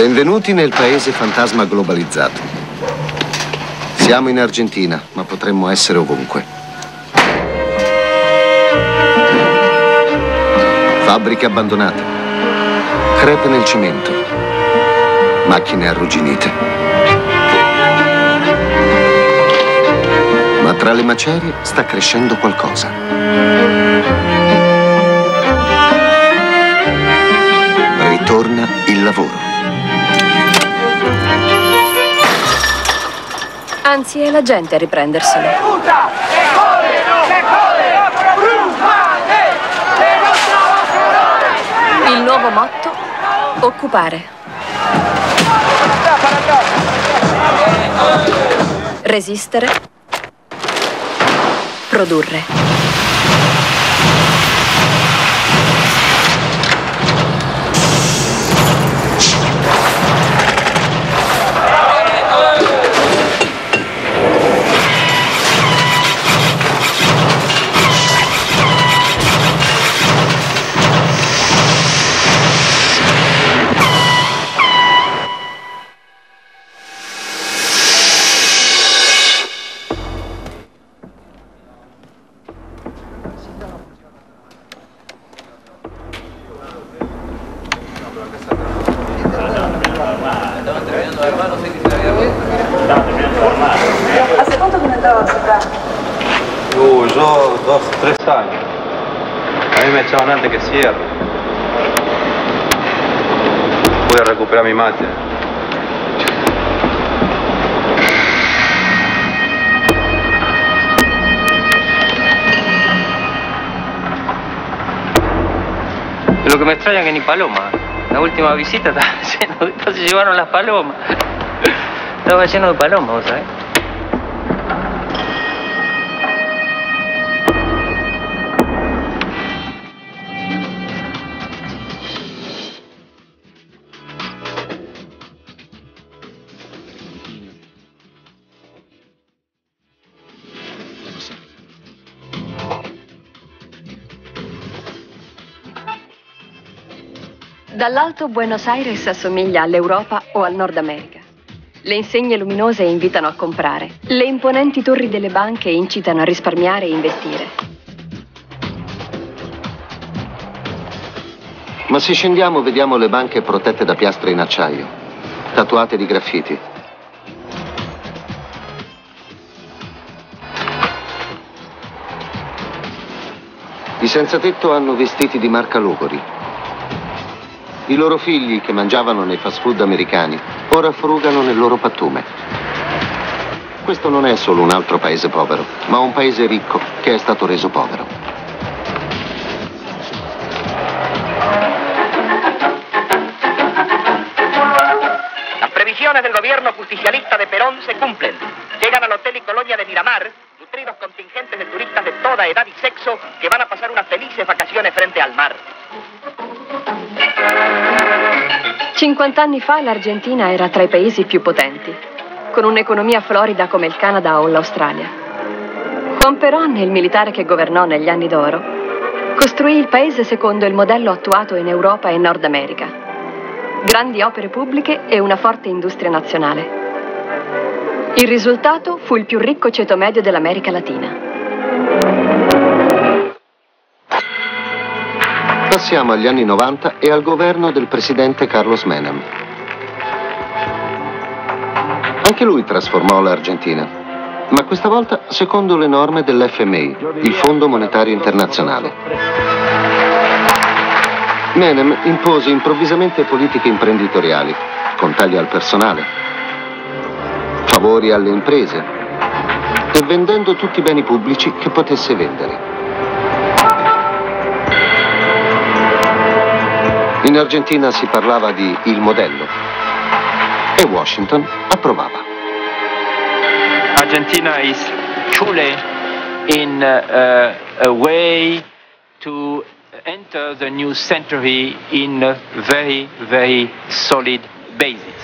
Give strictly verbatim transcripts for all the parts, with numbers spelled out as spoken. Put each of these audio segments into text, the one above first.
Benvenuti nel paese fantasma globalizzato. Siamo in Argentina, ma potremmo essere ovunque. Fabbriche abbandonate, crepe nel cemento, macchine arrugginite. Ma tra le macerie sta crescendo qualcosa. Ritorna il lavoro. Anzi, è la gente a riprenderselo. Il nuovo motto: occupare. Resistere. Produrre. ¿Hace cuánto que no estabas acá? Uh, yo dos, tres años. A mí me echaban antes que cierre. Pude recuperar mi máquina. Lo que me extraña es que ni paloma. La última visita estaba lleno de... se llevaron las palomas. Estaba lleno de palomas, ¿sabes? Dall'alto Buenos Aires assomiglia all'Europa o al Nord America. Le insegne luminose invitano a comprare. Le imponenti torri delle banche incitano a risparmiare e investire. Ma se scendiamo vediamo le banche protette da piastre in acciaio, tatuate di graffiti. I senzatetto hanno vestiti di marca Logori. I loro figli, che mangiavano nei fast food americani, ora frugano nel loro pattume. Questo non è solo un altro paese povero, ma un paese ricco che è stato reso povero. Las previsiones del gobierno justicialista de Perón se cumplen. Llegan al Hotel y Colonia de Miramar nutridos contingentes de turistas de toda edad y sexo que van a pasar unas felices vacaciones frente al mar. cinquanta anni fa l'Argentina era tra i paesi più potenti, con un'economia florida come il Canada o l'Australia. Juan Perón, il militare che governò negli anni d'oro, costruì il paese secondo il modello attuato in Europa e Nord America. Grandi opere pubbliche e una forte industria nazionale. Il risultato fu il più ricco ceto medio dell'America Latina. Passiamo agli anni novanta e al governo del presidente Carlos Menem. Anche lui trasformò l'Argentina, ma questa volta secondo le norme dell'F M I, il Fondo Monetario Internazionale. Menem impose improvvisamente politiche imprenditoriali, con tagli al personale, favori alle imprese e vendendo tutti i beni pubblici che potesse vendere. In Argentina si parlava di il modello e Washington approvava. Argentina is truly in uh, a way to enter the new century in a very, very solid basis.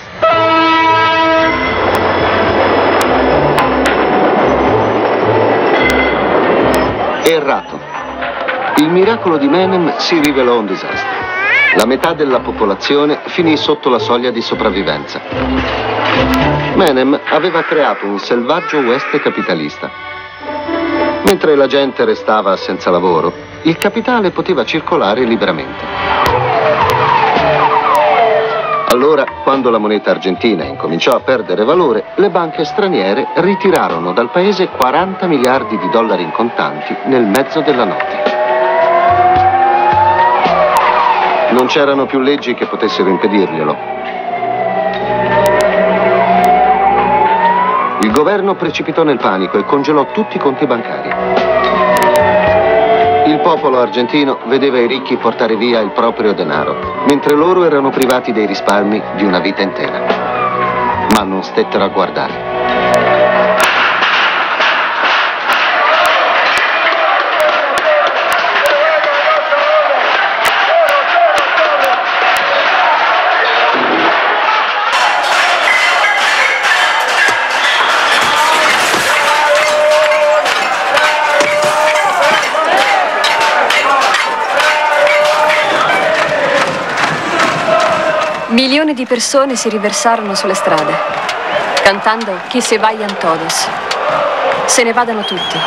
Errato. Il miracolo di Menem si rivelò un disastro. La metà della popolazione finì sotto la soglia di sopravvivenza. Menem aveva creato un selvaggio West capitalista. Mentre la gente restava senza lavoro, il capitale poteva circolare liberamente. Allora, quando la moneta argentina incominciò a perdere valore, le banche straniere ritirarono dal paese quaranta miliardi di dollari in contanti nel mezzo della notte. Non c'erano più leggi che potessero impedirglielo. Il governo precipitò nel panico e congelò tutti i conti bancari. Il popolo argentino vedeva i ricchi portare via il proprio denaro, mentre loro erano privati dei risparmi di una vita intera. Ma non stettero a guardare. Milioni di persone si riversarono sulle strade, cantando "Que se vayan todos", se ne vadano tutti.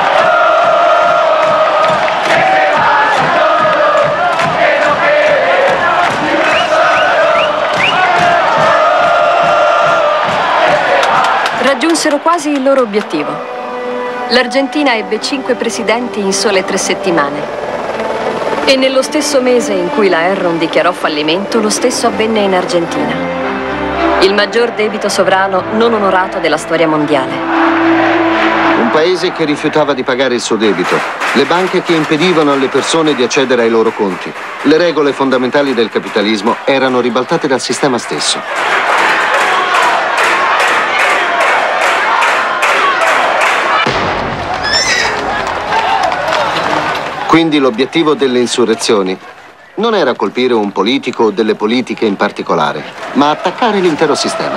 Raggiunsero quasi il loro obiettivo. L'Argentina ebbe cinque presidenti in sole tre settimane. E nello stesso mese in cui la Enron dichiarò fallimento, lo stesso avvenne in Argentina. Il maggior debito sovrano non onorato della storia mondiale. Un paese che rifiutava di pagare il suo debito, le banche che impedivano alle persone di accedere ai loro conti. Le regole fondamentali del capitalismo erano ribaltate dal sistema stesso. Quindi l'obiettivo delle insurrezioni non era colpire un politico o delle politiche in particolare, ma attaccare l'intero sistema.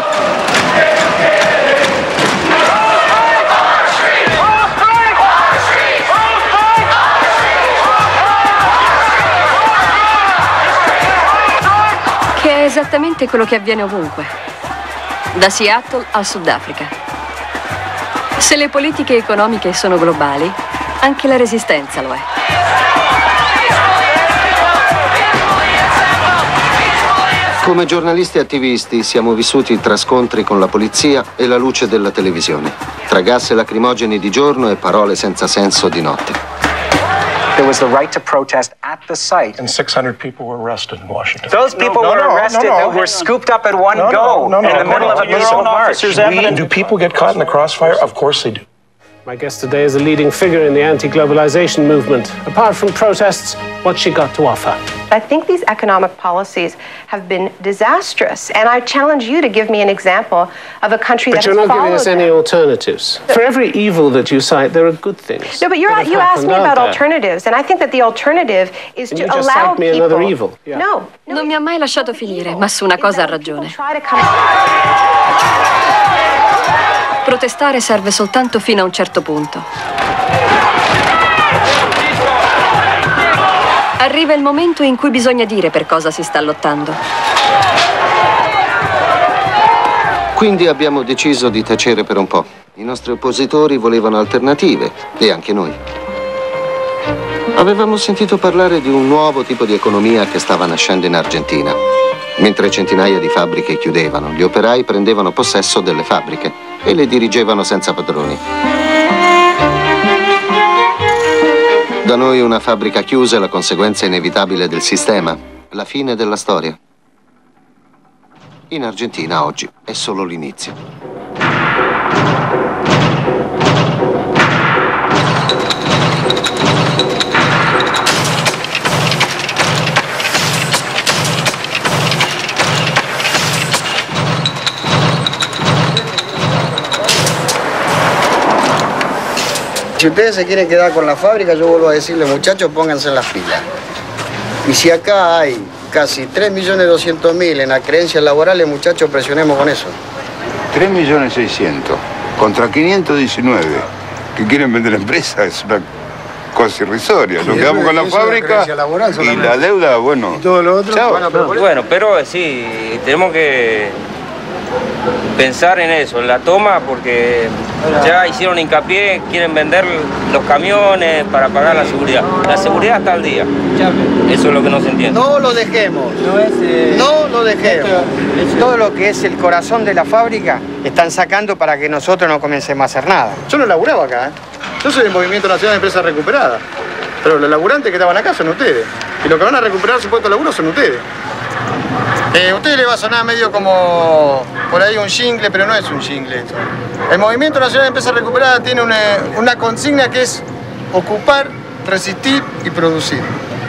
Che è esattamente quello che avviene ovunque, da Seattle al Sudafrica. Se le politiche economiche sono globali, anche la resistenza lo è. Come giornalisti e attivisti siamo vissuti tra scontri con la polizia e la luce della televisione, tra gas lacrimogeni di giorno e parole senza senso di notte. There was the right to protest at the site. And six hundred people were arrested in Washington. Those people no, were no, arrested no, no, and were scooped up in one no, go no, no, in the no, middle no, of a no, peaceful no, march. We, do people get caught in the crossfire? Of course they do. My guest today is a leading figure in the anti-globalization movement. Apart from protests, what's she got to offer? I think these economic policies have been disastrous, and I challenge you to give me an example of a country but that has followed But you're not giving us any them. alternatives. For every evil that you cite, there are good things. No, but you're, you asked me about alternatives, and I think that the alternative is and to you just allow cite me people... another evil. Yeah. No, no. Non mi ha mai lasciato finire, ma su una cosa ha ragione. Protestare serve soltanto fino a un certo punto. Arriva il momento in cui bisogna dire per cosa si sta lottando. Quindi abbiamo deciso di tacere per un po'. I nostri oppositori volevano alternative, e anche noi. Avevamo sentito parlare di un nuovo tipo di economia che stava nascendo in Argentina. Mentre centinaia di fabbriche chiudevano, gli operai prendevano possesso delle fabbriche e le dirigevano senza padroni. Da noi una fabbrica chiusa è la conseguenza inevitabile del sistema, la fine della storia. In Argentina oggi è solo l'inizio. Si ustedes se quieren quedar con la fábrica, yo vuelvo a decirles, muchachos, pónganse en las pilas. Y si acá hay casi tres millones doscientos mil en acreencias laborales, muchachos, presionemos con eso. tres millones seiscientos contra quinientos diecinueve que quieren vender la empresa es una cosa irrisoria. Sí, Nos quedamos con la eso es fábrica creencia laboral y solamente. la deuda, bueno. Y todo lo otro. Chao. Bueno, pero, Bueno, pero sí, tenemos que pensar en eso, en la toma, porque ya hicieron hincapié, quieren vender los camiones para pagar la seguridad. La seguridad está al día. Eso es lo que no se entiende. No lo dejemos. No, es, eh, No lo dejemos. Todo lo que es el corazón de la fábrica están sacando para que nosotros no comencemos a hacer nada. Yo no laburaba acá, ¿eh? Yo soy del Movimiento Nacional de Empresas Recuperadas. Pero los laburantes que estaban acá son ustedes. Y los que van a recuperar su puesto de laburo son ustedes. Eh, a ustedes les va a sonar medio como por ahí un jingle, pero no es un jingle esto. El Movimiento Nacional de Empresas Recuperadas tiene una, una consigna que es ocupar, resistir y producir.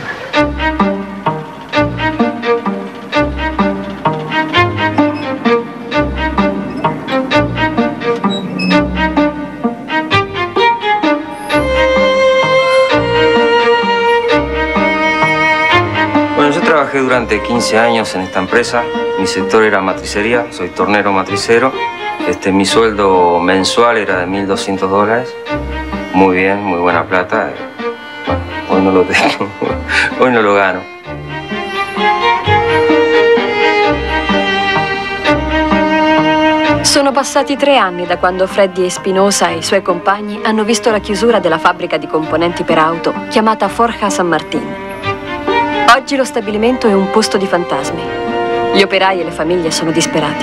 Trabajé durante quince años en esta empresa. Mi sector era matricería, soy tornero matricero. Este, mi sueldo mensual era de mil doscientos dólares. Muy bien, muy buena plata. Bueno, hoy no lo tengo, hoy no lo gano. Sono passati tre anni da quando Freddy Espinosa e i suoi compagni hanno visto la chiusura della fabbrica di componenti per auto chiamata Forja San Martín. Oggi lo stabilimento è un posto di fantasmi. Gli operai e le famiglie sono disperati.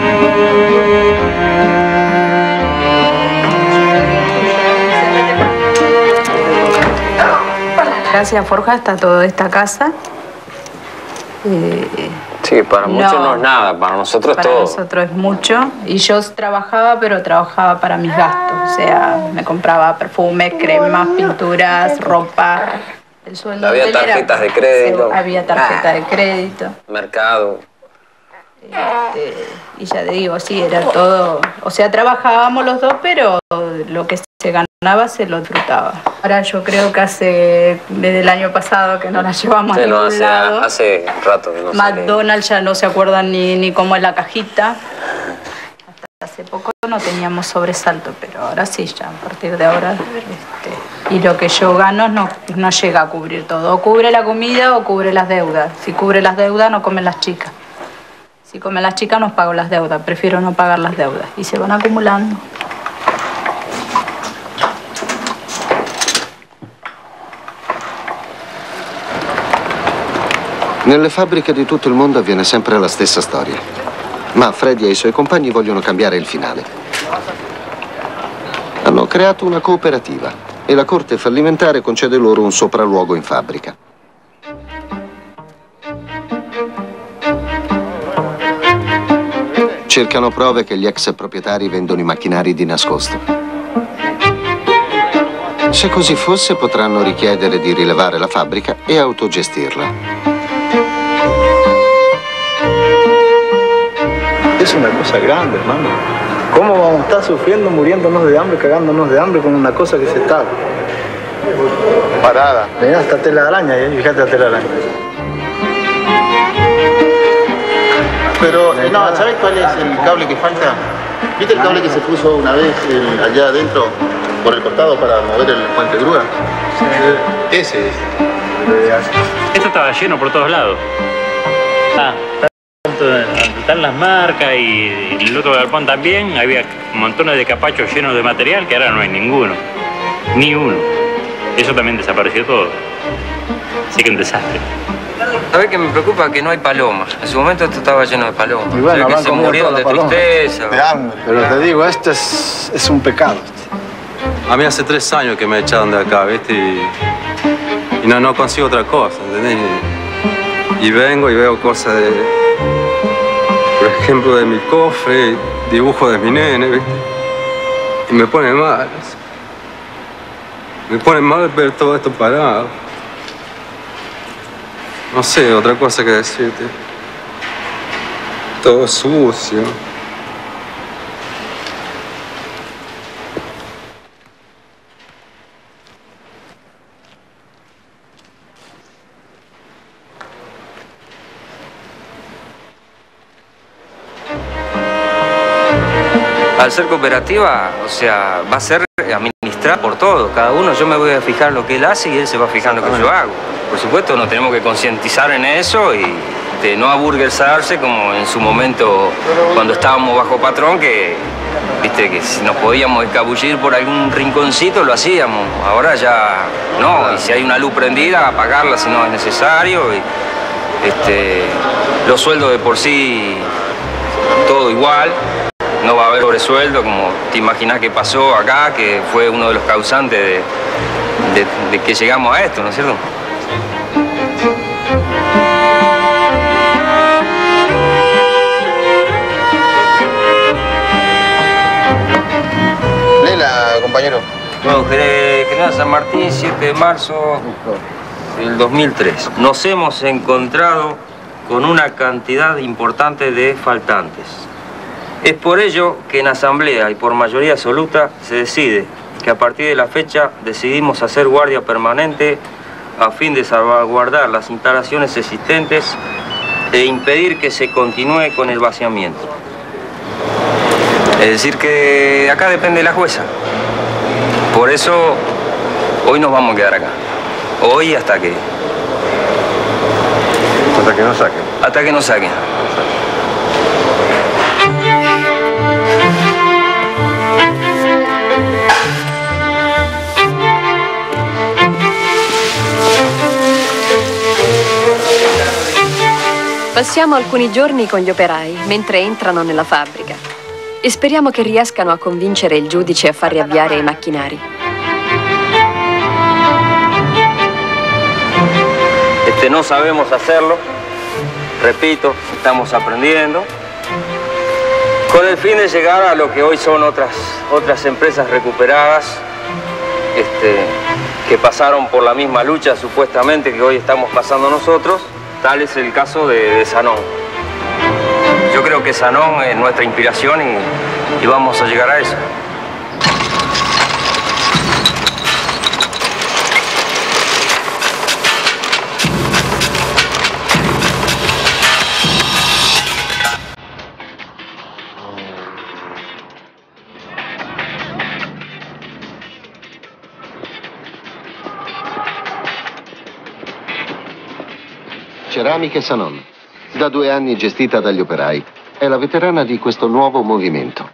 Gracias a Forja está toda esta casa. Eh, Sí, para muchos no, no es nada, para nosotros para todo. nosotros es mucho. Y yo trabajaba, pero trabajaba para mis gastos. O sea, me compraba perfumes, cremas, pinturas, ropa. El sueldo Había de él era- tarjetas de crédito. Había tarjeta de crédito. Mercado. Este, y ya te digo, sí, era todo. O sea, trabajábamos los dos, pero lo que se ganaba se lo disfrutaba. Ahora yo creo que hace, desde el año pasado que no la llevamos Sí, a no, ningún hace, lado. hace rato que no sé qué. McDonald's ya no se acuerdan ni, ni cómo es la cajita. Hasta hace poco no teníamos sobresalto, pero ahora sí, ya a partir de ahora. Este, y lo que yo gano no, no llega a cubrir todo. O cubre la comida o cubre las deudas. Si cubre las deudas, no comen las chicas. Si comen las chicas, no pago las deudas. Prefiero no pagar las deudas. Y se van acumulando. Nelle fabbriche di tutto il mondo avviene sempre la stessa storia. Ma Freddy e i suoi compagni vogliono cambiare il finale. Hanno creato una cooperativa e la corte fallimentare concede loro un sopralluogo in fabbrica. Cercano prove che gli ex proprietari vendono i macchinari di nascosto. Se così fosse, potranno richiedere di rilevare la fabbrica e autogestirla. Es una cosa grande, hermano. ¿Cómo vamos a estar sufriendo, muriéndonos de hambre, cagándonos de hambre con una cosa que se está parada? Mirá, hasta tela de araña, ¿eh? Fíjate la tela de araña. Pero, no, ¿sabes cuál es el cable que falta? ¿Viste el cable que se puso una vez el- allá adentro, por el costado, para mover el puente grúa? Ese es. Esto estaba lleno por todos lados. Ah, están las marcas y el otro galpón también. Había montones de capachos llenos de material que ahora no hay ninguno. Ni uno. Eso también desapareció todo. Así que un desastre. ¿Sabés qué me preocupa? Que no hay palomas. En su momento esto estaba lleno de palomas. Y bueno, O sea, que habrán se comido murieron todas de las palomas. tristeza. De hambre. Pero te digo, esto es, es un pecado. A mí hace tres años que me echaron de acá, ¿viste? Y, y no, no consigo otra cosa, ¿entendés? Y, y vengo y veo cosas de, por ejemplo, de mi cofre, dibujos de mi nene, ¿viste? Y me pone mal. Me pone mal ver todo esto parado. No sé, otra cosa que decirte. Todo sucio. Al ser cooperativa, o sea, va a ser administrada administrar por todo. Cada uno, yo me voy a fijar lo que él hace y él se va a fijar lo que yo hago. Por supuesto, nos tenemos que concientizar en eso y de no aburguesarse como en su momento cuando estábamos bajo patrón, que, viste, que si nos podíamos escabullir por algún rinconcito lo hacíamos. Ahora ya no, y si hay una luz prendida, apagarla si no es necesario. Y, este, los sueldos de por sí, todo igual. No va a haber sobresueldo, como te imaginas que pasó acá, que fue uno de los causantes de, de, de que llegamos a esto, ¿no es cierto? Lela, compañero. No, General San Martín, siete de marzo del dos mil tres. Nos hemos encontrado con una cantidad importante de faltantes. Es por ello que en asamblea y por mayoría absoluta se decide que a partir de la fecha decidimos hacer guardia permanente a fin de salvaguardar las instalaciones existentes e impedir que se continúe con el vaciamiento. Es decir, que acá depende la jueza. Por eso hoy nos vamos a quedar acá. Hoy hasta que... Hasta que nos saquen. Hasta que nos saquen. Passiamo alcuni giorni con gli operai mentre entrano nella fabbrica e speriamo che riescano a convincere il giudice a far riavviare i macchinari. Este, no sabemos hacerlo, repito, estamos aprendiendo, con el fin de llegar a lo que hoy son otras, otras empresas recuperadas, este, que pasaron por la misma lucha supuestamente que hoy estamos pasando nosotros. Tal es el caso de, de Sanón. Yo creo que Sanón es nuestra inspiración y, y vamos a llegar a eso. Ceramiche Sanon, da due anni gestita dagli operai, è la veterana di questo nuovo movimento.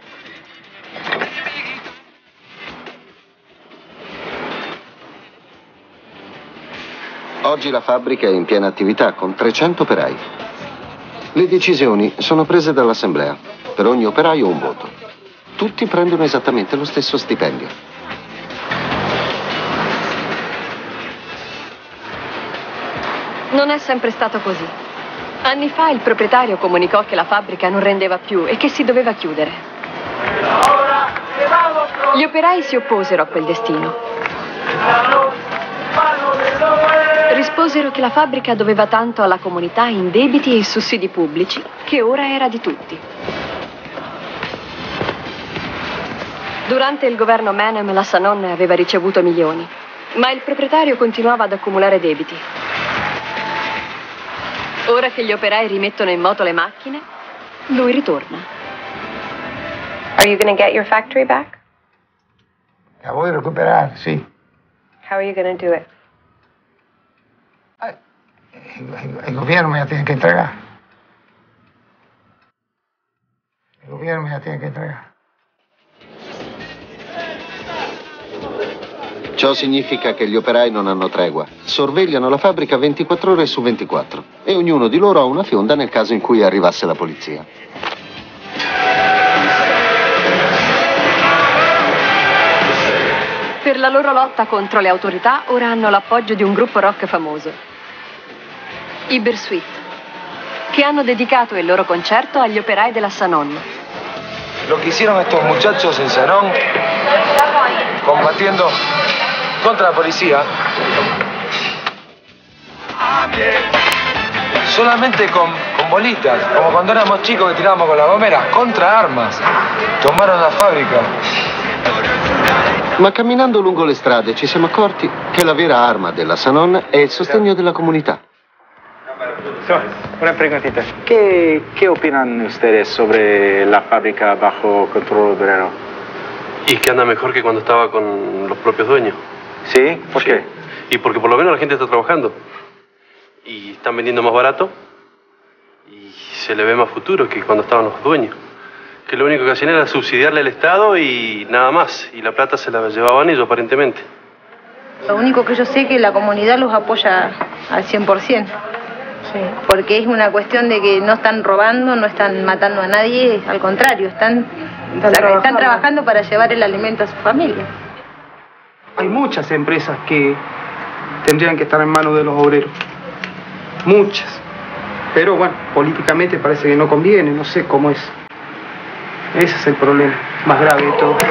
Oggi la fabbrica è in piena attività con trecento operai. Le decisioni sono prese dall'assemblea, per ogni operaio un voto. Tutti prendono esattamente lo stesso stipendio. Non è sempre stato così. Anni fa il proprietario comunicò che la fabbrica non rendeva più e che si doveva chiudere. Gli operai si opposero a quel destino. Risposero che la fabbrica doveva tanto alla comunità in debiti e sussidi pubblici che ora era di tutti. Durante il governo Menem la Sanon aveva ricevuto milioni, ma il proprietario continuava ad accumulare debiti. Ora che gli operai rimettono in moto le macchine, lui ritorna. Are you going to get your factory back? La voy a recuperar, sí. How are you going to do it? El, el gobierno me la tiene que entregar. El gobierno me la tiene que entregar. Ciò significa che gli operai non hanno tregua. Sorvegliano la fabbrica ventiquattro ore su ventiquattro e ognuno di loro ha una fionda nel caso in cui arrivasse la polizia. Per la loro lotta contro le autorità ora hanno l'appoggio di un gruppo rock famoso, i Bersuit, che hanno dedicato il loro concerto agli operai della Sanon. Lo que hicieron estos muchachos en Sanón, combatiendo contra la policía, solamente con, con bolitas, como cuando éramos chicos que tirábamos con la gomera, contra armas. Tomaron la fábrica. Ma camminando lungo le strade ci siamo accorti che la vera arma della Sanon è il sostegno della comunità. Una preguntita. ¿Qué, ¿Qué opinan ustedes sobre la fábrica bajo control obrero? Y que anda mejor que cuando estaba con los propios dueños. ¿Sí? ¿Por Sí. qué? Y porque por lo menos la gente está trabajando. Y están vendiendo más barato. Y se le ve más futuro que cuando estaban los dueños. Que lo único que hacían era subsidiarle al Estado y nada más. Y la plata se la llevaban ellos, aparentemente. Lo único que yo sé es que la comunidad los apoya al cien por ciento. Sí. Porque es una cuestión de que no están robando, no están matando a nadie, al contrario, están, están, trabajando. están trabajando para llevar el alimento a su familia. Hay muchas empresas que tendrían que estar en manos de los obreros. Muchas. Pero bueno, políticamente parece que no conviene, no sé cómo es. Ese es el problema más grave de todo.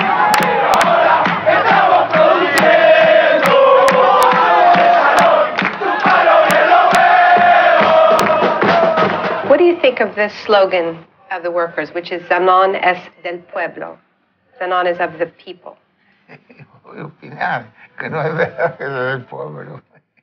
What do you think of this slogan of the workers, which is Zanon es del pueblo? Zanon is of the people. Voy a opinar que no es verdad que es del pueblo.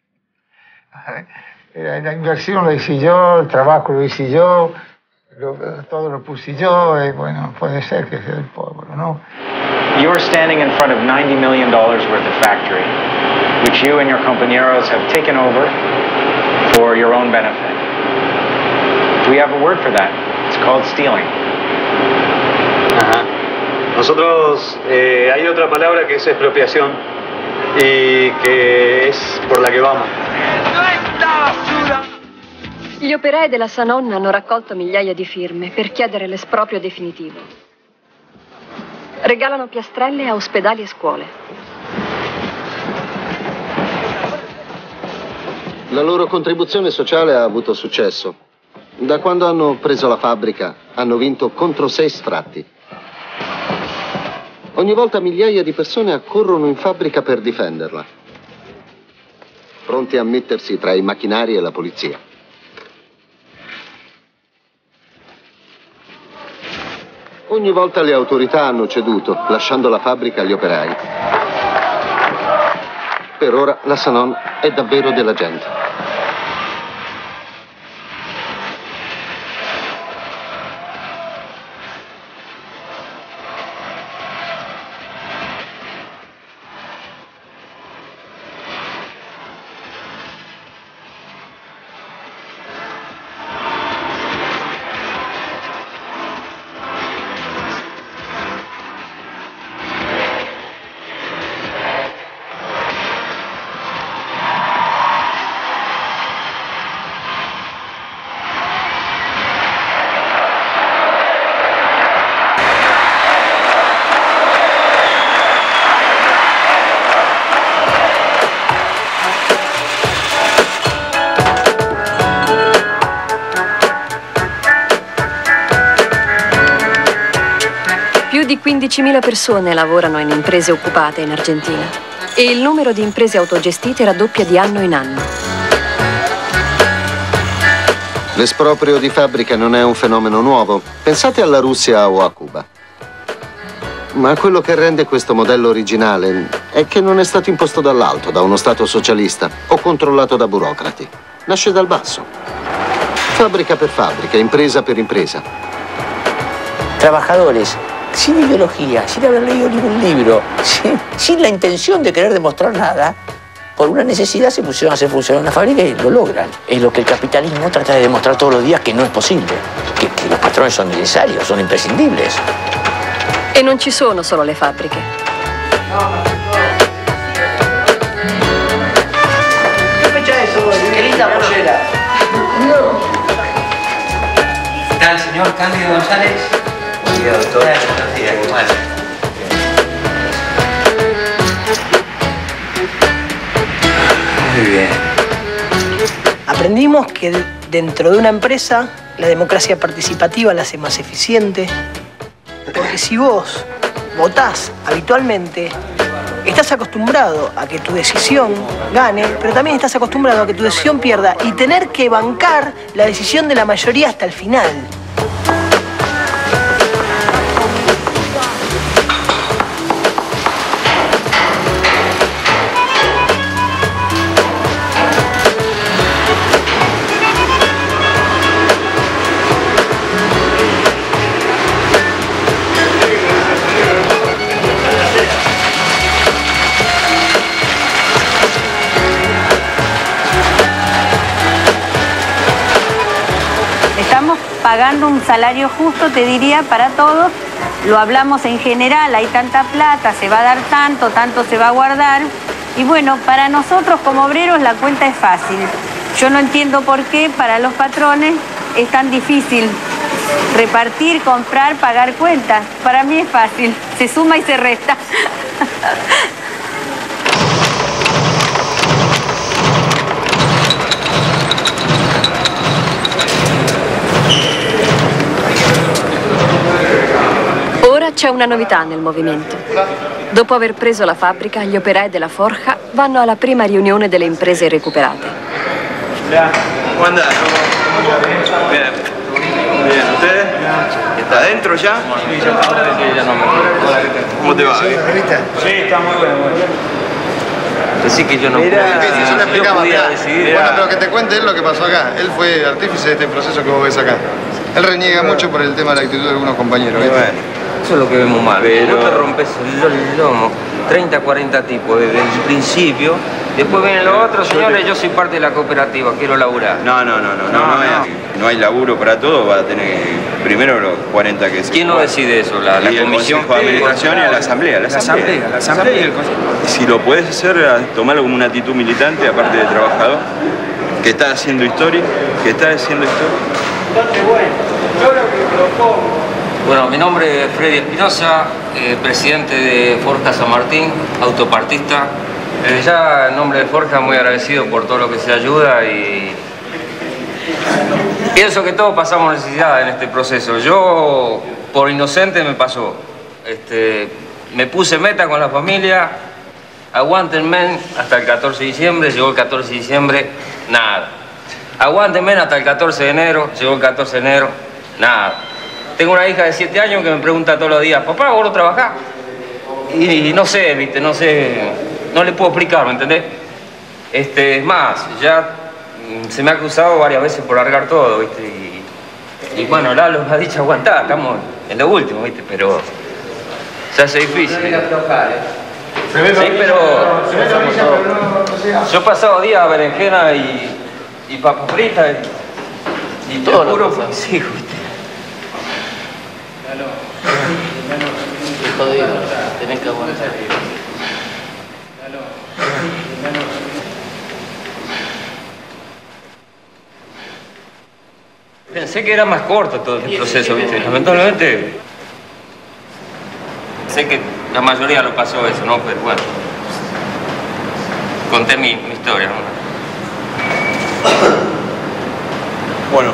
La inversión lo hice yo, el trabajo lo hice yo, lo, todo lo puse yo, y bueno, puede ser que sea del pueblo, ¿no? You're standing in front of ninety million dollars worth of factory, which you and your compañeros have taken over for your own benefit. We have a word for that. It's called stealing. Ajá. Nosotros, eh, hay otra palabra que es expropiación y que es por la che vamos. Gli operai della Sanon hanno raccolto migliaia di firme per chiedere l'esproprio definitivo. Regalano piastrelle a ospedali e scuole. La loro contribuzione sociale ha avuto successo. Da quando hanno preso la fabbrica, hanno vinto contro sei sfratti. Ogni volta migliaia di persone accorrono in fabbrica per difenderla, pronti a mettersi tra i macchinari e la polizia. Ogni volta le autorità hanno ceduto, lasciando la fabbrica agli operai. Per ora la Sanon è davvero della gente. Più di quindicimila persone lavorano in imprese occupate in Argentina e il numero di imprese autogestite raddoppia di anno in anno. L'esproprio di fabbrica non è un fenomeno nuovo. Pensate alla Russia o a Cuba. Ma quello che rende questo modello originale è che non è stato imposto dall'alto, da uno Stato socialista o controllato da burocrati. Nasce dal basso. Fabbrica per fabbrica, impresa per impresa. Trabajadores sin ideología, sin haber leído ningún libro, sin, sin la intención de querer demostrar nada, por una necesidad se pusieron a hacer funcionar una fábrica y lo logran. Es lo que el capitalismo trata de demostrar todos los días que no es posible, que, que los patrones son necesarios, son imprescindibles. E non ci sono solo le fabbriche. ¿Qué fecha es eso? Qué linda pollera. ¿Qué tal, señor Cándido González? Buen día, doctor. Buenos días, igual. Muy bien. Aprendimos que dentro de una empresa la democracia participativa la hace más eficiente. Porque si vos votás habitualmente, estás acostumbrado a que tu decisión gane, pero también estás acostumbrado a que tu decisión pierda y tener que bancar la decisión de la mayoría hasta el final. pagando un salario justo, te diría, para todos. Lo hablamos en general, hay tanta plata, se va a dar tanto, tanto se va a guardar. Y bueno, para nosotros como obreros la cuenta es fácil. Yo no entiendo por qué para los patrones es tan difícil repartir, comprar, pagar cuentas. Para mí es fácil, se suma y se resta. Ora c'è una novità nel movimento. Dopo aver preso la fabbrica, gli operai della forja vanno alla prima riunione delle imprese recuperate. ¿Cómo andás? Bien. Bien, ¿usted? ¿Está adentro ya? Sí, ya no me ¿Cómo te va? Sí, está muy bueno. Así que yo no Mira, podía, yo le explicaba, podía mirá, decidir. bueno, pero que te cuente él lo que pasó acá. Él fue artífice de este proceso que vos ves acá. Él reniega mucho por el tema de la actitud de algunos compañeros. ¿viste? Bueno, eso es lo que vemos mal. Pero vos te rompes el lomo, treinta, cuarenta tipos desde el principio. Después vienen los otros, señores, yo soy parte de la cooperativa, quiero laburar. No, no, no, no, no, no, no, hay, no hay laburo para todo, va a tener primero los cuarenta que se ¿Quién no decide eso? La, la y comisión el Consejo de Administración y la Asamblea. La Asamblea, la Asamblea y el Consejo. Si lo puedes hacer, tomarlo como una actitud militante, aparte de trabajador, que está haciendo historia, que está haciendo historia. Entonces, bueno, yo lo que propongo. Bueno, mi nombre es Freddy Espinosa, eh, presidente de Forja San Martín, autopartista. Desde ya, en nombre de Forja, muy agradecido por todo lo que se ayuda y pienso que todos pasamos necesidad en este proceso. Yo, por inocente, me pasó. Este, me puse meta con la familia, aguántenme hasta el catorce de diciembre, llegó el catorce de diciembre, nada. Aguántenme hasta el catorce de enero, llegó el catorce de enero, nada. Tengo una hija de siete años que me pregunta todos los días, papá, ¿vos no trabajás? Y, y no sé, viste, no sé... No le puedo explicar, ¿me entendés? Este, es más, ya se me ha acusado varias veces por largar todo, ¿viste? Y, y bueno, Lalo me ha dicho aguantar, estamos en lo último, ¿viste? Pero se hace difícil. Sí, pero yo he pasado días a berenjena y, y papas fritas y, y todo puro por mis hijos, ¿viste? Lalo, qué jodido, tenés que aguantar. Pensé que era más corto todo el proceso, ¿viste? Lamentablemente, sé que la mayoría lo pasó eso, ¿no? Pero bueno, conté mi, mi historia, ¿no? Bueno.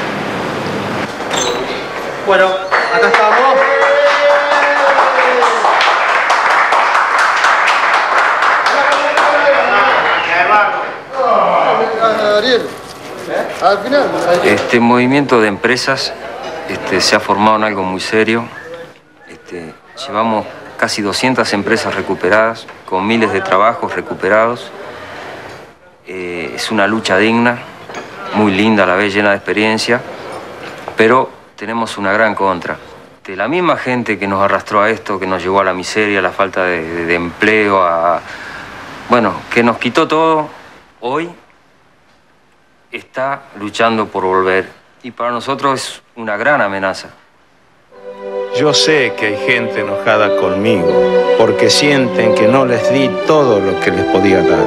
Bueno, acá estamos. Ariel, al final... Este movimiento de empresas este, se ha formado en algo muy serio. Este, llevamos casi doscientas empresas recuperadas, con miles de trabajos recuperados. Eh, es una lucha digna, muy linda a la vez, llena de experiencia, pero tenemos una gran contra. De la misma gente que nos arrastró a esto, que nos llevó a la miseria, a la falta de, de, de empleo, a, bueno, que nos quitó todo, hoy está luchando por volver. Y para nosotros es una gran amenaza. Yo sé que hay gente enojada conmigo porque sienten que no les di todo lo que les podía dar.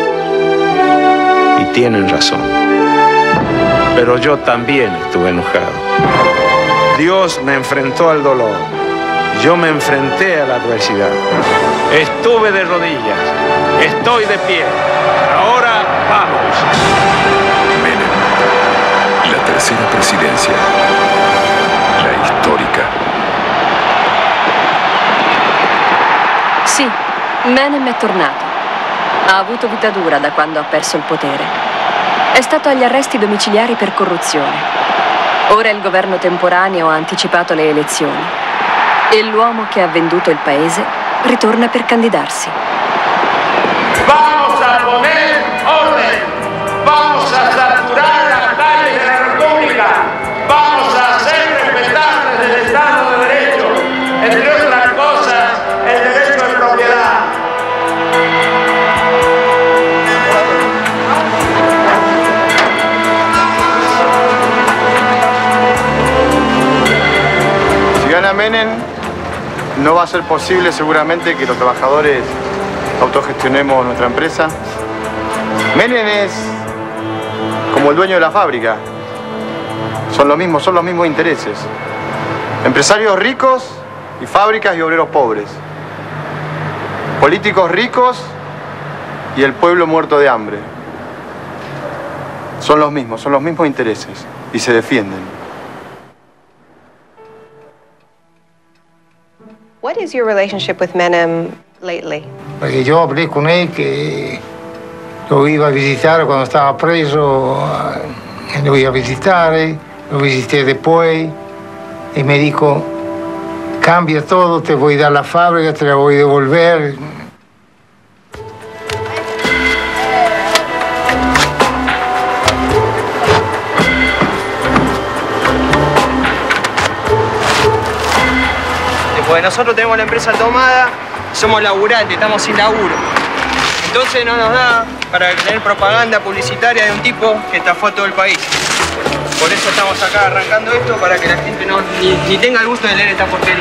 Y tienen razón. Pero yo también estuve enojado. Dios me enfrentó al dolor. Yo me enfrenté a la adversidad. Estuve de rodillas. Estoy de pie. Ahora vamos. La tercera presidencia. La histórica. Sì, Menem è tornato. Ha avuto vita dura da quando ha perso il potere. È stato agli arresti domiciliari per corruzione. Ora il governo temporaneo ha anticipato le elezioni e l'uomo che ha venduto il paese ritorna per candidarsi. Vamos a poner orden. Vamos a saturar las calles de la República. Vamos a hacer respetar desde el Estado de Derecho, entre otras cosas, el derecho de propiedad. Menem no va a ser posible seguramente que los trabajadores autogestionemos nuestra empresa. Menem es como el dueño de la fábrica. Son los mismos, son los mismos intereses. Empresarios ricos y fábricas y obreros pobres. Políticos ricos y el pueblo muerto de hambre. Son los mismos, son los mismos intereses y se defienden. What is your relationship with Menem lately? Perché io hablé con él que lo iba a visitar cuando estaba preso, lo iba a visitar, lo visité después y me dijo, cambia todo, te voy a dar la fábrica, te la voy a devolver. Porque nosotros tenemos la empresa tomada, somos laburantes, estamos sin laburo. Entonces no nos da para tener propaganda publicitaria de un tipo que estafó a todo el país. Por eso estamos acá arrancando esto, para que la gente no, ni, ni tenga el gusto di leggere esta porcheria.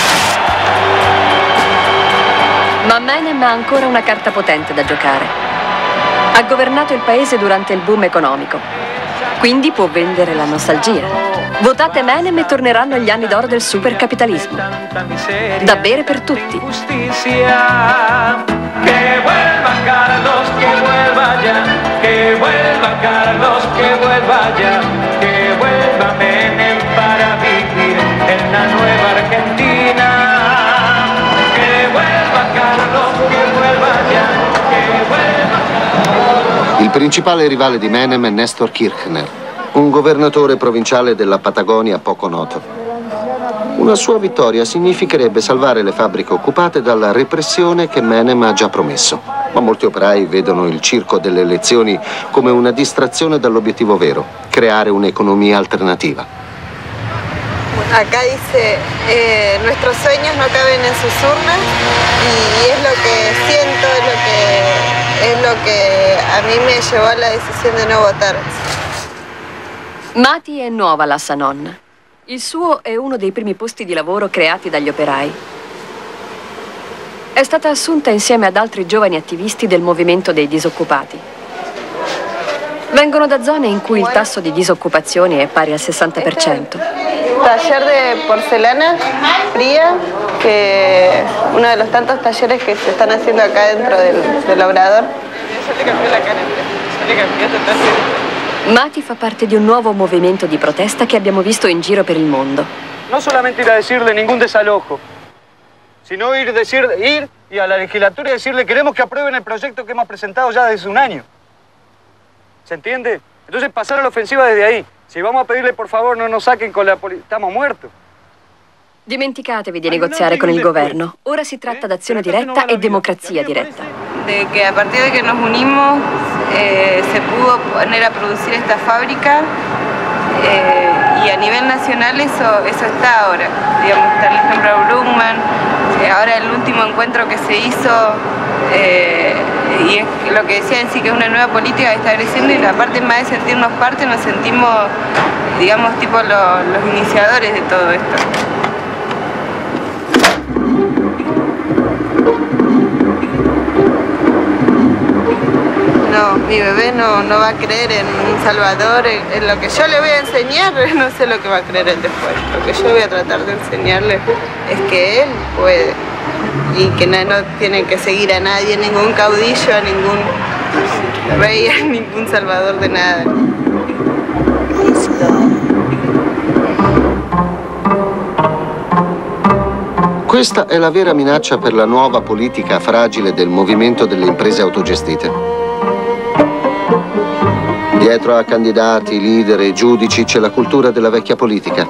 Ma Menem ha ancora una carta potente da giocare. Ha governato il paese durante il boom economico, quindi può vendere la nostalgia. Votate Menem e torneranno gli anni d'oro del supercapitalismo. Da bere per tutti. Que vuelva Carlos, que vuelva ya, que vuelva Carlos, que vuelva ya, que vuelva Menem para vivir en la nueva Argentina. Que vuelva Carlos, que vuelva ya, que vuelva Carlos. Il principale rivale di Menem è Néstor Kirchner, un governatore provinciale della Patagonia poco noto. Una sua vittoria significherebbe salvare le fabbriche occupate dalla repressione che Menem ha già promesso. Ma molti operai vedono il circo delle elezioni come una distrazione dall'obiettivo vero, creare un'economia alternativa. Acá dice, eh, nuestros sueños no caben en sus urnas y es lo que siento, es lo que, es lo que a mí me llevó a la decisión de no votar. Mati è nuova alla Sanon. Il suo è uno dei primi posti di lavoro creati dagli operai. È stata assunta insieme ad altri giovani attivisti del movimento dei disoccupati. Vengono da zone in cui il tasso di disoccupazione è pari al sessanta per cento. Taller de porcelana fría, que uno de los tantos talleres que se están haciendo acá dentro del, del obrador. Ya le cambió la cara, ya le cambió totalmente. Mati fa parte di un nuovo movimento di protesta che abbiamo visto in giro per il mondo. No solamente ir a decirle ningún desalojo, sino ir, decir, ir y a la legislatura y decirle queremos que aprueben el proyecto que hemos presentado ya desde un año. ¿Se entiende? Entonces pasar a la ofensiva desde ahí. Si vamos a pedirle por favor no nos saquen con la policía, estamos muertos. Dimenticatevi di negoziare con il governo. Ora si tratta d'azione diretta e democrazia diretta. De que a partir de que nos unimos eh, se pudo poner a producir esta fábrica eh, y a nivel nacional eso, eso está ahora. Digamos, está el ejemplo de Brugman, eh, ahora el último encuentro que se hizo eh, y es lo que decía en sí que es una nueva política que está creciendo y la parte más de sentirnos parte nos sentimos, digamos, tipo lo, los iniciadores de todo esto. No, mi bebé no, no va a creer en un Salvador, en, en lo que yo le voy a enseñar, no sé lo que va a creer él después. Lo que yo voy a tratar de enseñarle es que él puede y que no, no tiene que seguir a nadie, ningún caudillo, a ningún rey, a ningún salvador de nada. Questa è la vera minaccia per la nuova politica fragile del movimento delle imprese autogestite. Dietro a candidati, leader e giudici c'è la cultura della vecchia politica.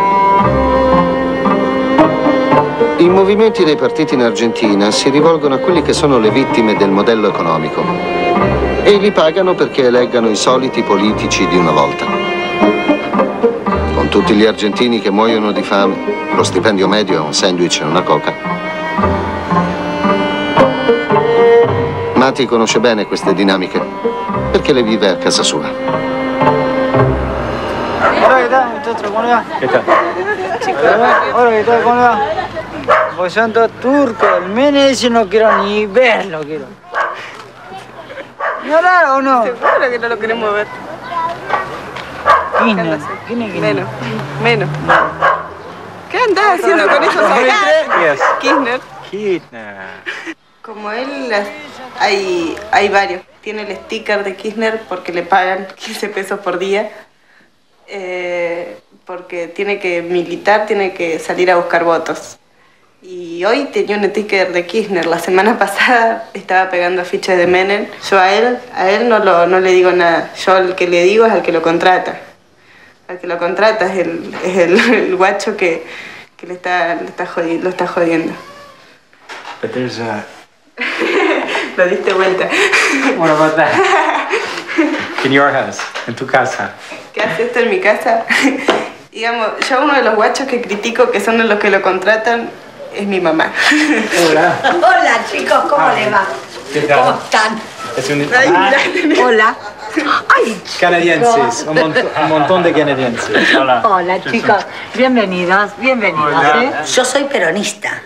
I movimenti dei partiti in Argentina si rivolgono a quelli che sono le vittime del modello economico e li pagano perché eleggano i soliti politici di una volta. Con tutti gli argentini che muoiono di fame, lo stipendio medio è un sandwich e una coca. Mati conosce bene queste dinamiche, perché le vive a casa sua. ¿Qué tal? Hola, ¿qué tal? ¿Cómo le va? Pues son todos turcos. El Mene ese no quiero ni verlo, quiero. ¿No raro o no? Seguro que no lo queremos ver. Kirchner. ¿Quién es Kirchner? Menos. Menos. ¿Qué andás haciendo con esos ojos? Kirchner. Kirchner. Como él, las- hay, hay varios. Tiene el sticker de Kirchner porque le pagan quince pesos por día. Eh, porque tiene que militar, tiene que salir a buscar votos. Y hoy tenía un sticker de Kirchner. La semana pasada estaba pegando afiches de Menem. Yo a él, a él no, lo, no le digo nada. Yo al que le digo es al que lo contrata. Al que lo contrata es el, es el, el guacho que, que le está, le está jodi- lo está jodiendo. But there's a... Lo diste vuelta. What about that? In your house, en tu casa. ¿Qué hace esto en mi casa? Digamos, yo uno de los guachos que critico, que son de los que lo contratan, es mi mamá. Hola. Hola chicos, ¿cómo Ah. les va? ¿Qué tal? ¿Cómo están? Es un... Ay, Ah, Hola. Ay, canadienses, un, mont- un montón de canadienses. Hola. Hola chicos, bienvenidos, bienvenidos. Hola. ¿eh? Yo soy peronista.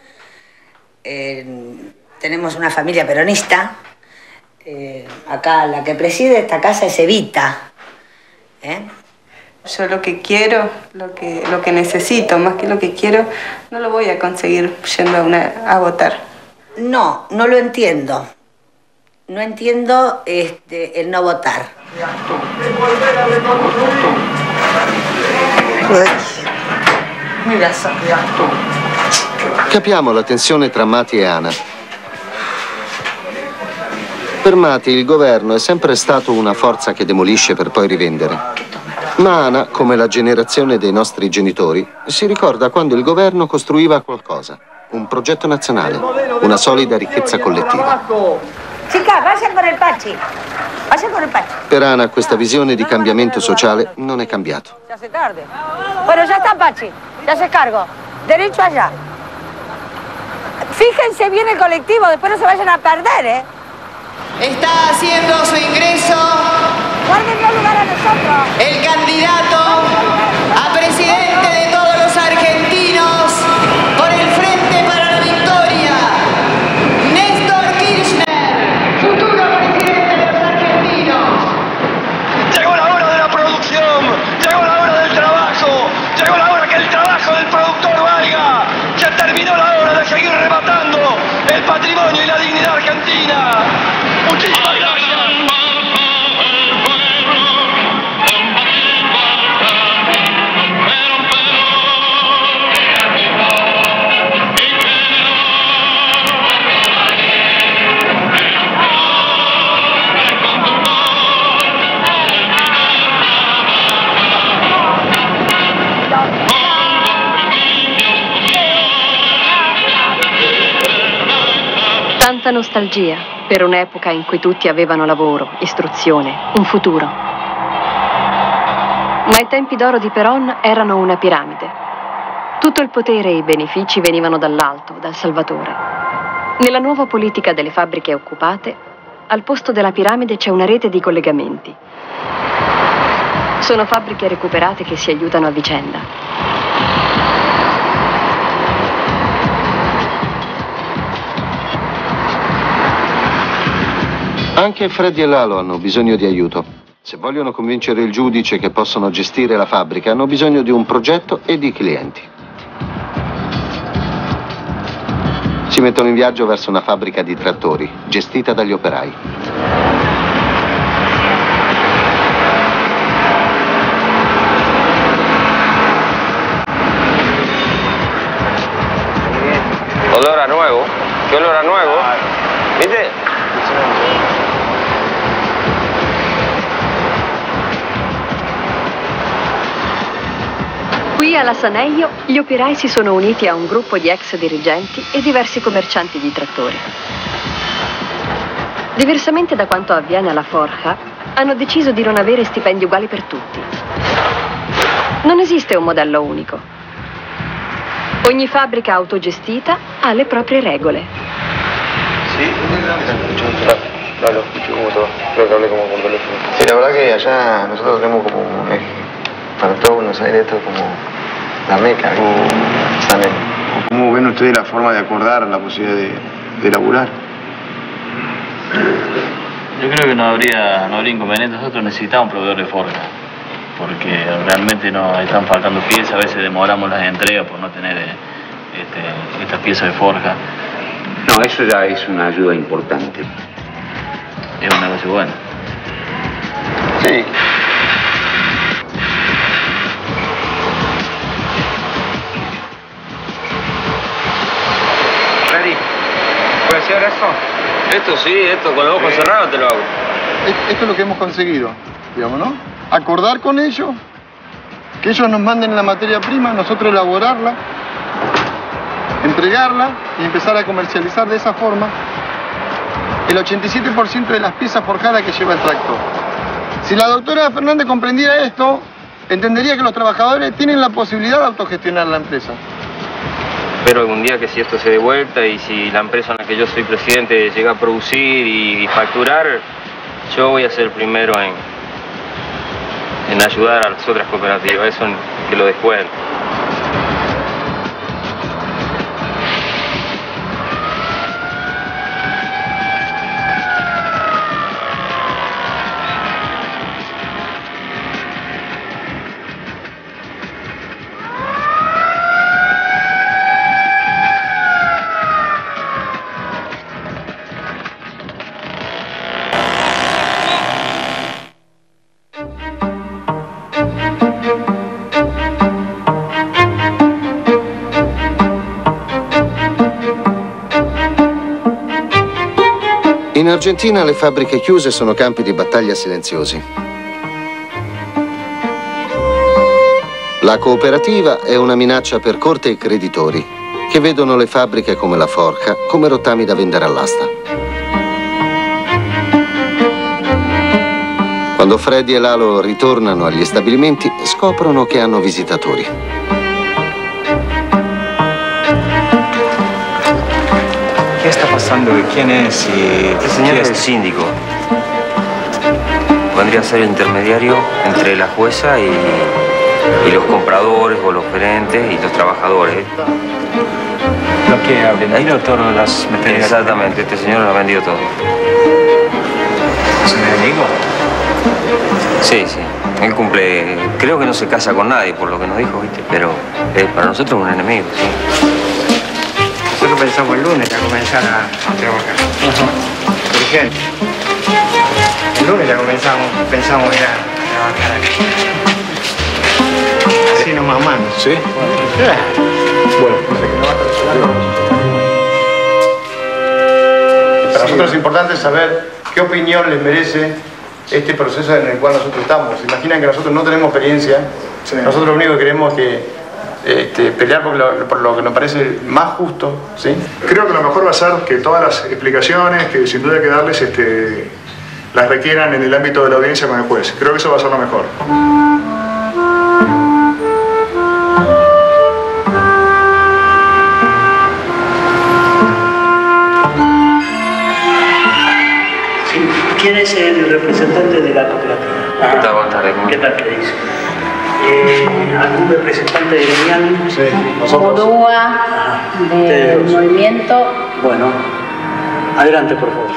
Eh, tenemos una familia peronista. Eh, acá la que preside esta casa es Evita. ¿Eh? Yo lo que quiero, lo que, lo que necesito, más que lo que quiero, no lo voy a conseguir yendo a, una, a votar. No, no lo entiendo. No entiendo este, el no votar. Mira, Sofía. Capiamo la tensione tra Mati e Ana. Per Mati il governo è sempre stato una forza che demolisce per poi rivendere. Ma Ana, come la generazione dei nostri genitori, si ricorda quando il governo costruiva qualcosa, un progetto nazionale, una solida ricchezza collettiva. Chicas, vayan con el Pachi. Vayan con el Pachi. Per Ana questa visione di cambiamento sociale non è cambiato. Se hace tarde. Bueno, ya está, Pachi. Ya se cargo. Derecho allá. Fíjense bien el colectivo, después no se vayan a perder, ¿eh? Está haciendo su ingreso Guárdenme lugar a nosotros. el candidato a presidente de todos los argentinos por el Frente para la Victoria, Néstor Kirchner, futuro presidente de los argentinos. Llegó la hora de la producción, llegó la hora del trabajo, llegó la hora que el trabajo del productor valga. Ya terminó la hora de seguir rematando el patrimonio y la dignidad argentina. Muchísimas gracias. Tanta nostalgia per un'epoca in cui tutti avevano lavoro, istruzione, un futuro. Ma i tempi d'oro di Perón erano una piramide. Tutto il potere e i benefici venivano dall'alto, dal Salvatore. Nella nuova politica delle fabbriche occupate, al posto della piramide c'è una rete di collegamenti. Sono fabbriche recuperate che si aiutano a vicenda. Anche Freddy e Lalo hanno bisogno di aiuto. Se vogliono convincere il giudice che possono gestire la fabbrica, hanno bisogno di un progetto e di clienti. Si mettono in viaggio verso una fabbrica di trattori, gestita dagli operai. Olor a nuevo. ¿Qué olor a nuevo? ¿Viste? Qui alla Saneio gli operai si sono uniti a un gruppo di ex dirigenti e diversi commercianti di trattori. Diversamente da quanto avviene alla Forja, hanno deciso di non avere stipendi uguali per tutti. Non esiste un modello unico. Ogni fabbrica autogestita ha le proprie regole. Sí, no lo escuché como todo, creo que hablé como por teléfono. Sí, la verdad que allá nosotros tenemos como, eh, para todo Buenos Aires esto es como La meca. O, La meca. o ¿Cómo ven ustedes la forma de acordar la posibilidad de, de laburar? Yo creo que no habría, no habría inconveniente. Nosotros necesitamos un proveedor de forja, porque realmente nos están faltando piezas. A veces demoramos las entregas por no tener este, estas piezas de forja. No, eso ya es una ayuda importante. Es un negocio bueno. Sí. Freddy, ¿puedes hacer eso? Esto sí, esto con los ojos Sí. cerrados te lo hago. Esto es lo que hemos conseguido, digamos, ¿no? Acordar con ellos, que ellos nos manden la materia prima, nosotros elaborarla, entregarla y empezar a comercializar de esa forma el ochenta y siete por ciento de las piezas forjadas que lleva el tractor. Si la doctora Fernández comprendiera esto, entendería que los trabajadores tienen la posibilidad de autogestionar la empresa. Espero algún día que si esto se dé vuelta y si la empresa en la que yo soy presidente llega a producir y facturar, yo voy a ser el primero en, en ayudar a las otras cooperativas, eso que lo descuenten. In Argentina le fabbriche chiuse sono campi di battaglia silenziosi. La cooperativa è una minaccia per corte e creditori, che vedono le fabbriche come la forca, come rottami da vendere all'asta. Quando Freddy e Lalo ritornano agli stabilimenti, scoprono che hanno visitatori. ¿Qué está pasando? ¿Quién es? Y... Este señor es el síndico. Vendría a ser el intermediario entre la jueza y, y los compradores o los gerentes y los trabajadores. Lo que ha vendido todas las materias. Exactamente, este señor lo ha vendido todo. ¿Es un enemigo? Sí, sí. Él cumple... Creo que no se casa con nadie, por lo que nos dijo, ¿viste? Pero eh, para nosotros es un enemigo, sí. Nosotros pensamos el lunes ya comenzar a, a trabajar. Uh-huh. Urgente. El lunes ya comenzamos, pensamos ir a, a trabajar aquí. Así nomás mano. ¿Sí? Bueno, no sé qué no va a Para nosotros es importante saber qué opinión les merece este proceso en el cual nosotros estamos. ¿Se imaginan que nosotros no tenemos experiencia? Sí. Nosotros lo único que queremos es que Este, pelear por lo, por lo que nos parece más justo, ¿sí? Creo que lo mejor va a ser que todas las explicaciones que sin duda hay que darles este, las requieran en el ámbito de la audiencia con el juez. Creo que eso va a ser lo mejor. Sí. ¿Quién es el representante de la cooperativa? ¿Qué tal? Buenas tardes. ¿Qué tal? ¿Qué dice? Eh, ¿Algún representante gremial? Sí, nosotros. Modúa, del movimiento. Bueno, adelante, por favor.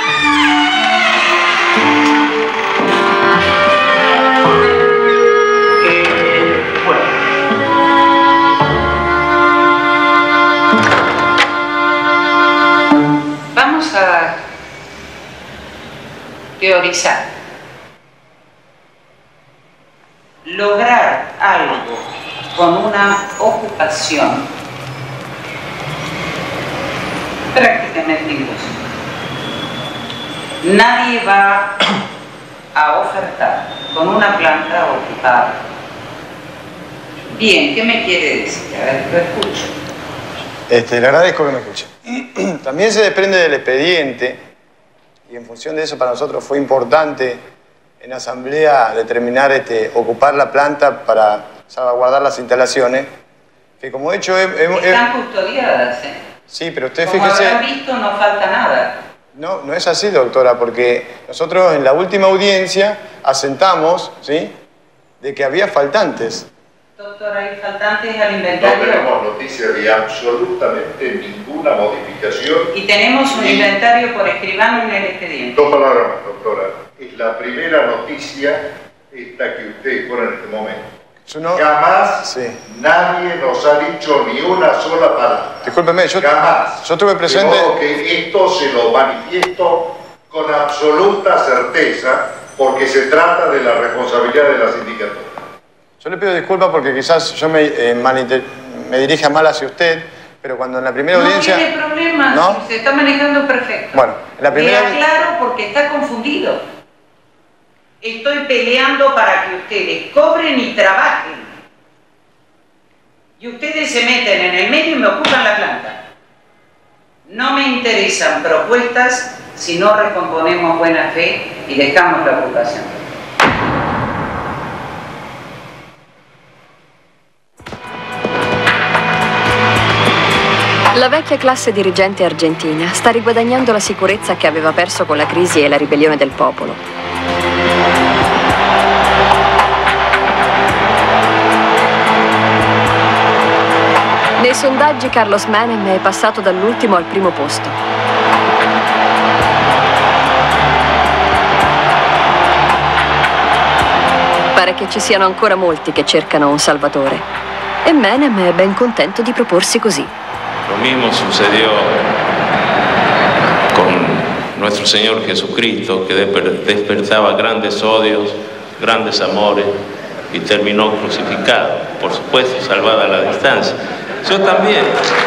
Eh, bueno. Vamos a teorizar. Lograr algo con una ocupación prácticamente imposible. Nadie va a ofertar con una planta ocupada. Bien, ¿qué me quiere decir? A ver, lo escucho. Este, le agradezco que me escuche. También se desprende del expediente, y en función de eso para nosotros fue importante en asamblea determinar este, ocupar la planta para salvaguardar las instalaciones, que como he hecho... He, he, Están custodiadas, ¿eh? Sí, pero usted Como fíjese... habrán visto, no falta nada. No, no es así, doctora, porque nosotros en la última audiencia asentamos, ¿sí?, de que había faltantes. Doctor, hay faltantes al No inventario. tenemos noticia de absolutamente ninguna modificación. Y tenemos un Y- inventario por escribano en el expediente. Dos palabras más, doctora. Es la primera noticia esta que usted pone en este momento. Jamás nadie nos ha dicho ni una sola palabra. Discúlpeme, yo, Jamás. yo tuve presente... De modo que esto se lo manifiesto con absoluta certeza porque se trata de la responsabilidad de la sindicatura. Yo le pido disculpas porque quizás yo me, eh, malinter- me dirija mal hacia usted, pero cuando en la primera No audiencia... tiene problema, ¿No? se está manejando perfecto. Bueno, en la primera... Le aclaro porque está confundido. Estoy peleando para que ustedes cobren y trabajen. Y ustedes se meten en el medio y me ocupan la planta. No me interesan propuestas si no recomponemos buena fe y dejamos la ocupación. La vecchia classe dirigente argentina sta riguadagnando la sicurezza che aveva perso con la crisi e la ribellione del popolo. Nei sondaggi Carlos Menem è passato dall'ultimo al primo posto. Pare che ci siano ancora molti che cercano un salvatore. E Menem è ben contento di proporsi così. Lo mismo sucedió con nuestro Señor Jesucristo, que desper- despertaba grandes odios, grandes amores y terminó crucificado, por supuesto, salvada la distancia. Yo también.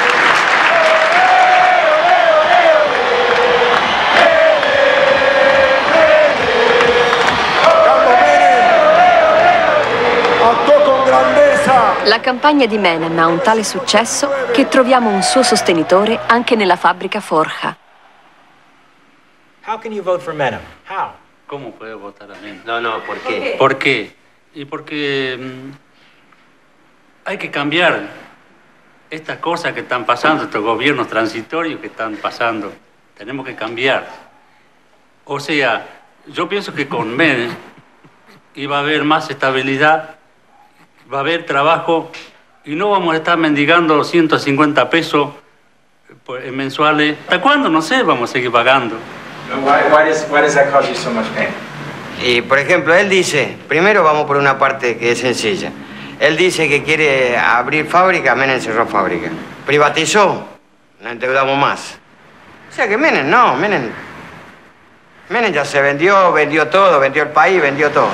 La campagna di Menem ha un tale successo che troviamo un suo sostenitore anche nella fabbrica Forja. How can you vote for Menem? How? ¿Cómo puedo votar a Menem? No, no, ¿por qué? ¿Por qué? Y porque mm, hay que cambiar estas cosas que están pasando, estos gobiernos transitorios que están pasando. Tenemos que cambiar. O sea, yo pienso que con Menem iba a haber más estabilidad, va a haber trabajo y no vamos a estar mendigando ciento cincuenta pesos pues, mensuales. ¿Hasta cuándo? No sé, vamos a seguir pagando. Why, why, does, why does that cause you so much pain? Y, por ejemplo, él dice, primero vamos por una parte que es sencilla. Él dice que quiere abrir fábrica, Menem cerró fábrica. Privatizó, nos endeudamos más. O sea que Menem no, Menem... Menem ya se vendió, vendió todo, vendió el país, vendió todo.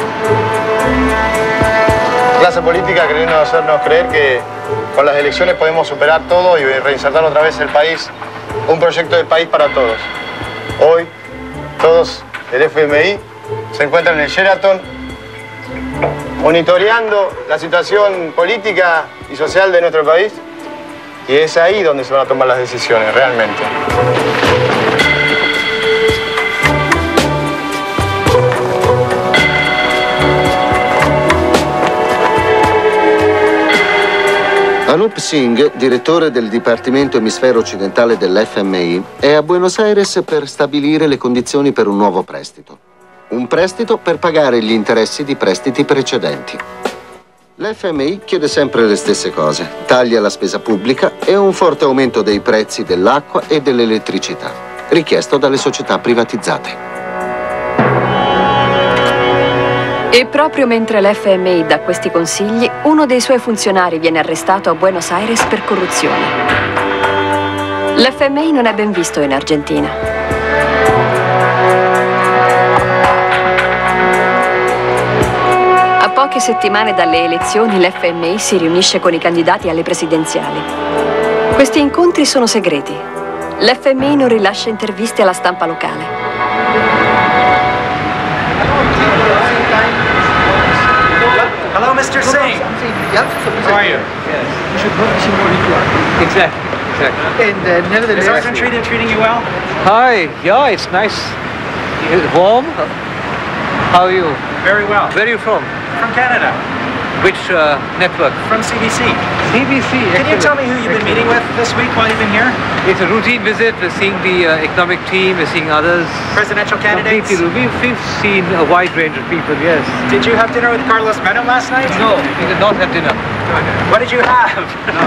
Clase política queriendo hacernos creer que con las elecciones podemos superar todo y reinsertar otra vez el país, un proyecto del país para todos. Hoy, todos del F M I se encuentran en el Sheraton monitoreando la situación política y social de nuestro país y es ahí donde se van a tomar las decisiones, realmente. Anup Singh, direttore del Dipartimento Emisfero Occidentale dell'F M I, è a Buenos Aires per stabilire le condizioni per un nuovo prestito. Un prestito per pagare gli interessi di prestiti precedenti. L'F M I chiede sempre le stesse cose, tagli alla spesa pubblica e un forte aumento dei prezzi dell'acqua e dell'elettricità, richiesto dalle società privatizzate. E proprio mentre l'F M I dà questi consigli, uno dei suoi funzionari viene arrestato a Buenos Aires per corruzione. L'F M I non è ben visto in Argentina. A poche settimane dalle elezioni l'F M I si riunisce con i candidati alle presidenziali. Questi incontri sono segreti. L'F M I non rilascia interviste alla stampa locale. Hello, Mister Singh. How are you? Exactly, exactly. And uh, nevertheless... Is Sergeant treating, treating you well? Hi, yeah, it's nice. Uh, Warm. How are you? Very well. Where are you from? From Canada. Which uh, network? From C B C. C B C. Can you tell me who you've been meeting with this week while you've been here? It's a routine visit. We're seeing the uh, economic team. We're seeing others. Presidential candidates? Completely. We've, we've seen a wide range of people, yes. Did you have dinner with Carlos Menem last night? No, we did not have dinner. What did you have? No.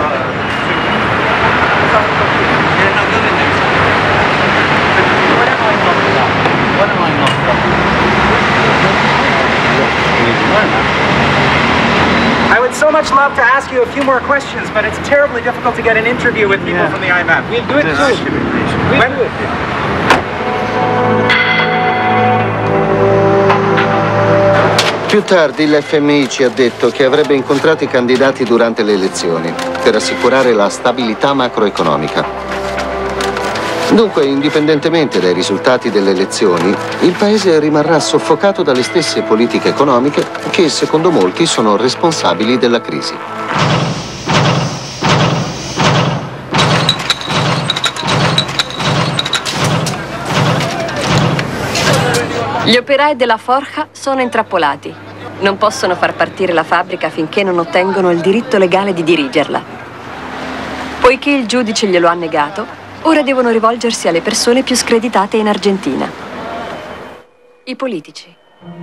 What am I not about? What am I not about? I would so much love to ask you a few more questions, but it's terribly difficult to get an interview with people yeah. from the I M F. We'll do it soon. We'll when, do it. Più tardi l'F M I ci ha detto che avrebbe incontrato i candidati durante le elezioni per assicurare la stabilità macroeconomica. Dunque, indipendentemente dai risultati delle elezioni, il Paese rimarrà soffocato dalle stesse politiche economiche che, secondo molti, sono responsabili della crisi. Gli operai della forja sono intrappolati. Non possono far partire la fabbrica finché non ottengono il diritto legale di dirigerla. Poiché il giudice glielo ha negato, ora devono rivolgersi alle persone più screditate in Argentina. I politici.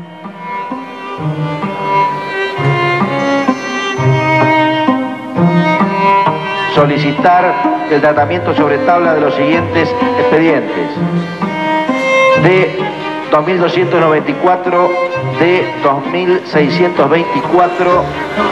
Solicitar el tratamiento sobre tabla de los siguientes expedientes. De dos mil doscientos noventa y cuatro, de dos mil seiscientos veinticuatro.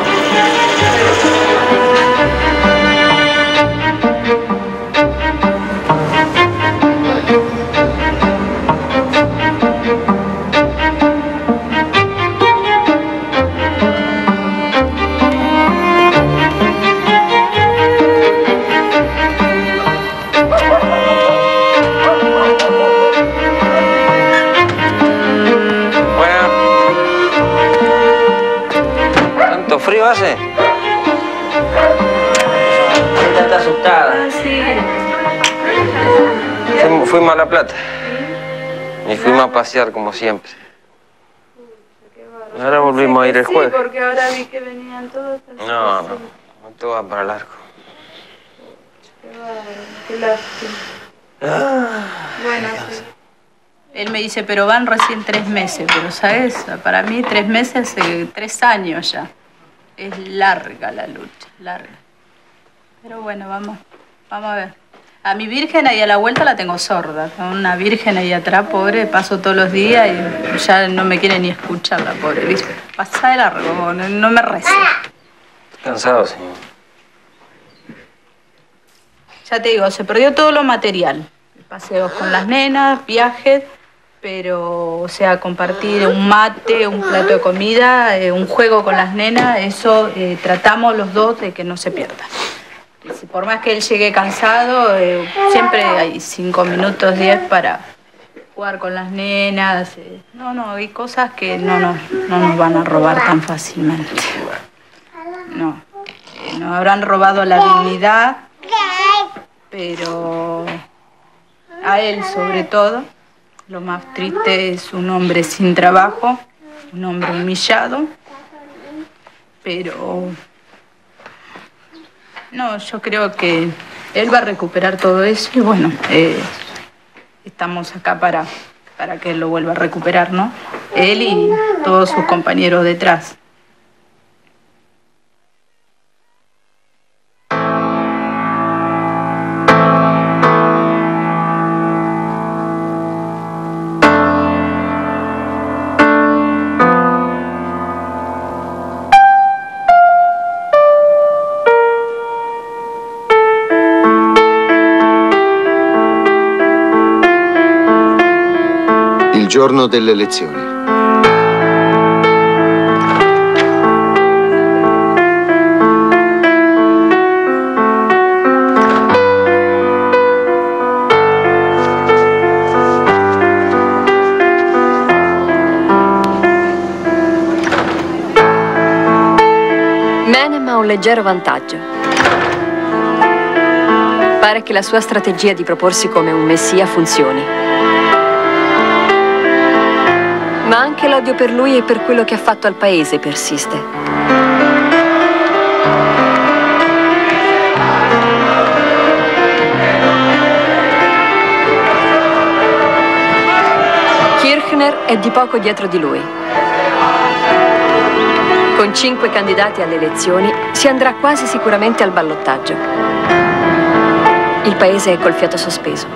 ¿Frío hace? Esta está asustada. Ah, sí. Fuimos, fuimos a La Plata. Y fuimos a pasear como siempre. Ahora volvimos a ir el jueves. Sí, porque ahora vi que venían todos. No, no, todo va para largo. Qué bárbaro, qué lástima. Ah, bueno, sí. Él me dice, pero van recién tres meses. Pero, ¿sabes? Para mí tres meses, eh, tres años ya. Es larga la lucha, larga. Pero bueno, vamos, vamos a ver. A mi virgen ahí a la vuelta la tengo sorda. Una virgen ahí atrás, pobre, paso todos los días y ya no me quiere ni escuchar la pobre virgen. Pasa de largo, no, no me reza. Cansado, señor. Ya te digo, se perdió todo lo material. Paseos con las nenas, viajes, pero, o sea, compartir un mate, un plato de comida, eh, un juego con las nenas, eso eh, tratamos los dos de que no se pierda. Por más que él llegue cansado, eh, siempre hay cinco minutos, diez para jugar con las nenas. Eh. No, no, hay cosas que no nos, no nos van a robar tan fácilmente. No, eh, nos habrán robado la dignidad, pero a él sobre todo. Lo más triste es un hombre sin trabajo, un hombre humillado, pero no, yo creo que él va a recuperar todo eso y bueno, eh, estamos acá para, para que él lo vuelva a recuperar, ¿no? Él y todos sus compañeros detrás. Il giorno delle elezioni. Menem ha un leggero vantaggio. Pare che la sua strategia di proporsi come un messia funzioni. Ma anche l'odio per lui e per quello che ha fatto al paese persiste. Kirchner è di poco dietro di lui. Con cinque candidati alle elezioni si andrà quasi sicuramente al ballottaggio. Il paese è col fiato sospeso.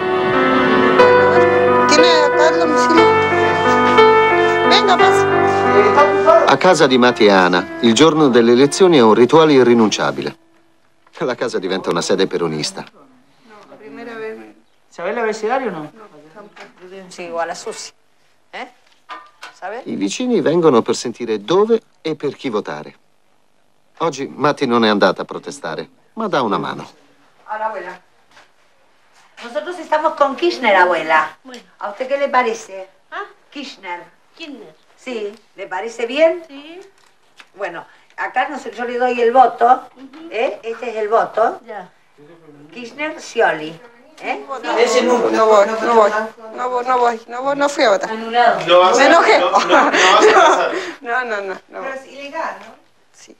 A casa di Mati e Ana, il giorno delle elezioni è un rituale irrinunciabile. La casa diventa una sede peronista. ¿Sabés el abecedario o no? Sí, igual a Susi. ¿Eh? ¿Sabes? I vicini vengono per sentire dove e per chi votare. Oggi Mati non è andata a protestare, ma dà una mano. Hola, abuela. Nosotros estamos con Kirchner, abuela. Bueno. ¿A usted qué le parece? ¿Ah? Kirchner. Kirchner. Sí, ¿le parece bien? Sí. Bueno, acá no sé, yo le doy el voto. Uh-huh. ¿Eh? Este es el voto. Ya. Kirchner, Scioli. ¿Eh? Ese no, no voy, no voy, no voy, no voy, no voy, no fui a votar. Anulado. No, me enojé. No, no, no, no, no, no, no. Pero es ilegal, ¿no? Sí.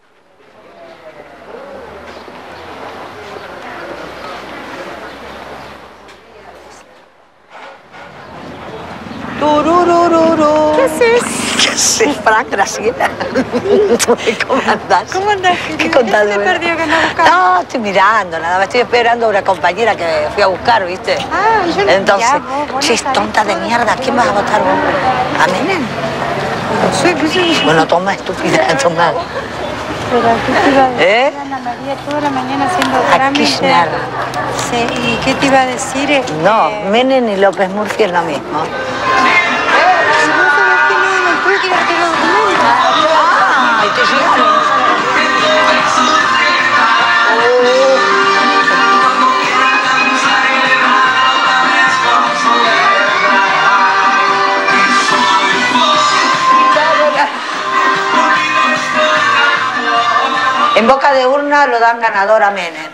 Tururururu. ¿Qué haces? ¿Qué haces, Frank, Graciela? ¿Cómo andás? ¿Cómo andás, querido? ¿Qué contás? ¿Qué se perdió que andás buscando? No, estoy mirando, nada más. Estoy esperando a una compañera que fui a buscar, ¿viste? Ah, yo no. Entonces, Ya, vos, vos che, no sabés tonta de todo. mierda, ¿quién vas a votar vos? ¿A Menem? No sé, ¿qué sé yo? Bueno, toma, estúpida, toma. Pero ¿qué te iba a decir? ¿Eh? Ana María toda la mañana haciendo A trámite. Kirchner. Sí, ¿y qué te iba a decir? Es No, que... Menem y López Murphy es lo mismo. Si vos sabés que no, no puedo tirarte los documentos. Ah, y te llegaron. En boca de urna lo dan ganador a Menem.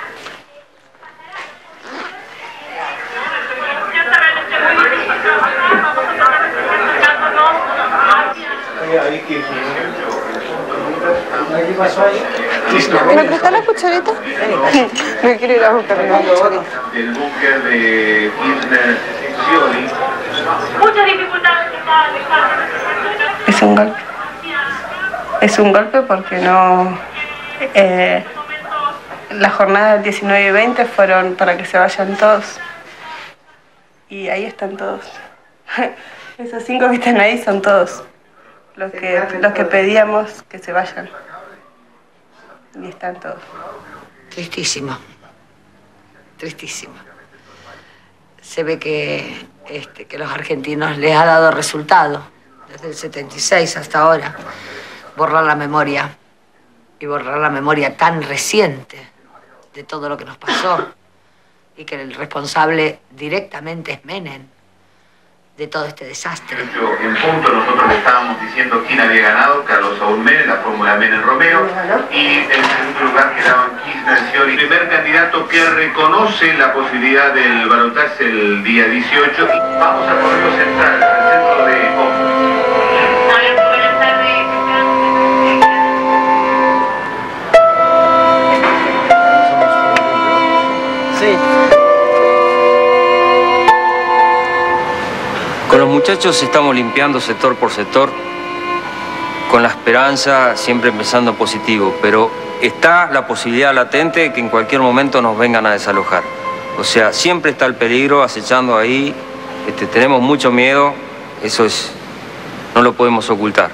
¿Me prestás la cucharita? Me quiero ir a buscar una cucharita. Del búnker de Kirchner Scioli. Muchas dificultades. Es un golpe. Es un golpe porque no... Eh, las jornadas del diecinueve y veinte fueron para que se vayan todos. Y ahí están todos. Esos cinco que están ahí son todos. Los que, los que pedíamos que se vayan. Y están todos. Tristísimo. Tristísimo. Se ve que, este, que los argentinos les ha dado resultado. Desde el setenta y seis hasta ahora. Borrar la memoria. Y borrar la memoria tan reciente de todo lo que nos pasó. Y que el responsable directamente es Menem. De todo este desastre. En punto nosotros le estábamos diciendo quién había ganado, Carlos Saúl Menem, la fórmula Menem-Romero, y en segundo lugar quedaban Kirchner Scioli, el primer candidato que reconoce la posibilidad del balotaje el día dieciocho. Vamos a Correo Central, al centro de Ojo. Sí. Con los muchachos estamos limpiando sector por sector, con la esperanza, siempre pensando positivo, pero está la posibilidad latente de que en cualquier momento nos vengan a desalojar. O sea, siempre está el peligro acechando ahí, este, tenemos mucho miedo, eso es, no lo podemos ocultar.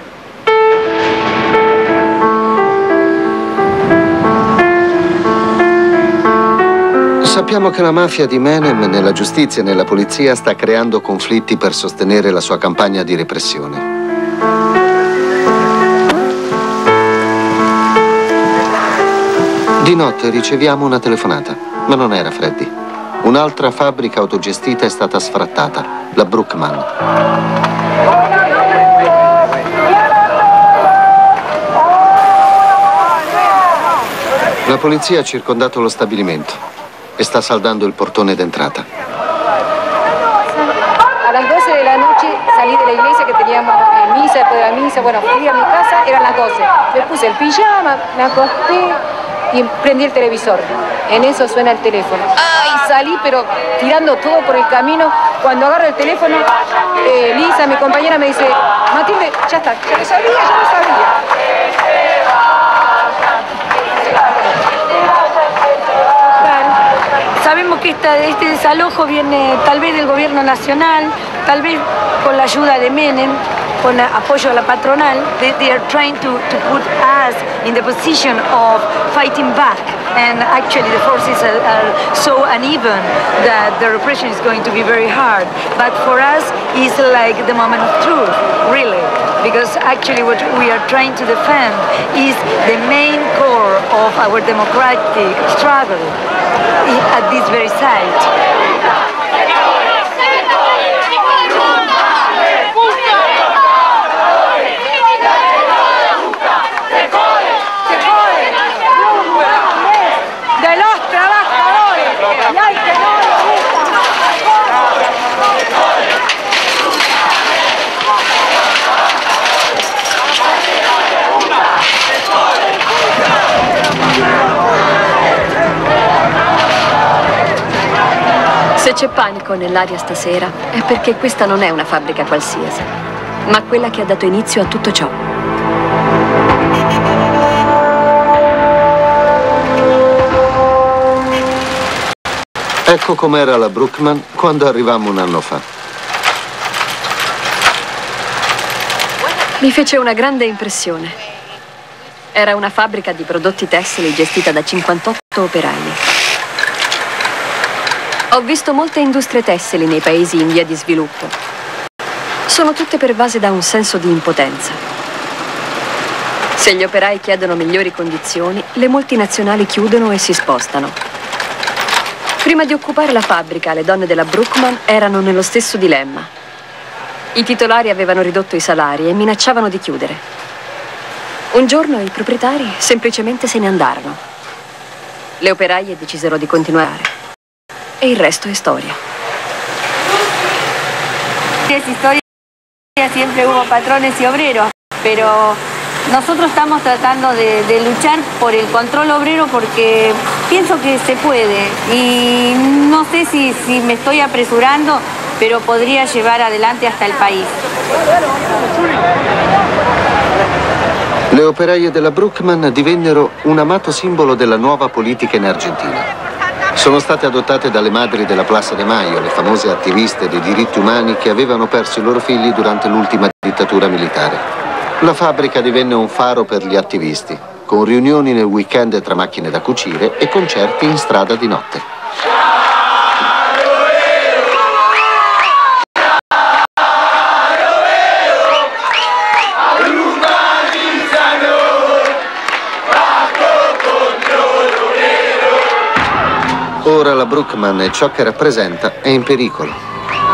Sappiamo che la mafia di Menem nella giustizia e nella polizia sta creando conflitti per sostenere la sua campagna di repressione. Di notte riceviamo una telefonata, ma non era Freddy. Un'altra fabbrica autogestita è stata sfrattata, la Bruckmann. La polizia ha circondato lo stabilimento e sta saldando il portone d'entrata. A las doce de la noche salí de la iglesia que teníamos eh, misa, después de la misa, bueno, fui a mi casa, eran las doce. Me puse el pijama, me acosté y prendí el televisor. En eso suena el teléfono. ¡Ay! Salí, pero tirando todo por el camino. Cuando agarro el teléfono, eh, Lisa, mi compañera, me dice, Matilde, ya está, ya lo sabía, ya lo sabía. Sabemos que esta, este desalojo viene tal vez del gobierno nacional, tal vez con la ayuda de Menem, con apoyo a la patronal. They, they are trying to, to put us in the position of fighting back. And actually the forces are, are so uneven that the repression is going to be very hard. But for us, it's like the moment of truth, really. Because actually what we are trying to defend is the main core of our democratic struggle at this very site. De los trabajadores, y hay que no lo Se c'è panico nell'aria stasera è perché questa non è una fabbrica qualsiasi, ma quella che ha dato inizio a tutto ciò. Ecco com'era la Bruckmann quando arrivammo un anno fa. Mi fece una grande impressione. Era una fabbrica di prodotti tessili gestita da cinquantotto operai. Ho visto molte industrie tessili nei paesi in via di sviluppo. Sono tutte pervase da un senso di impotenza. Se gli operai chiedono migliori condizioni, le multinazionali chiudono e si spostano. Prima di occupare la fabbrica, le donne della Bruckmann erano nello stesso dilemma. I titolari avevano ridotto i salari e minacciavano di chiudere. Un giorno i proprietari semplicemente se ne andarono. Le operaie decisero di continuare. E il resto è storia. Es historia, siempre hubo patrones y obreros, pero nosotros estamos tratando de, de luchar por el control obrero porque pienso que se puede y no sé si, si me estoy apresurando, pero podría llevar adelante hasta el país. Le operaie della Bruckmann divennero un amato simbolo della nuova politica in Argentina. Sono state adottate dalle madri della Plaza de Mayo, le famose attiviste dei diritti umani che avevano perso i loro figli durante l'ultima dittatura militare. La fabbrica divenne un faro per gli attivisti, con riunioni nel weekend tra macchine da cucire e concerti in strada di notte. Ora la Bruckmann e ciò che rappresenta è in pericolo.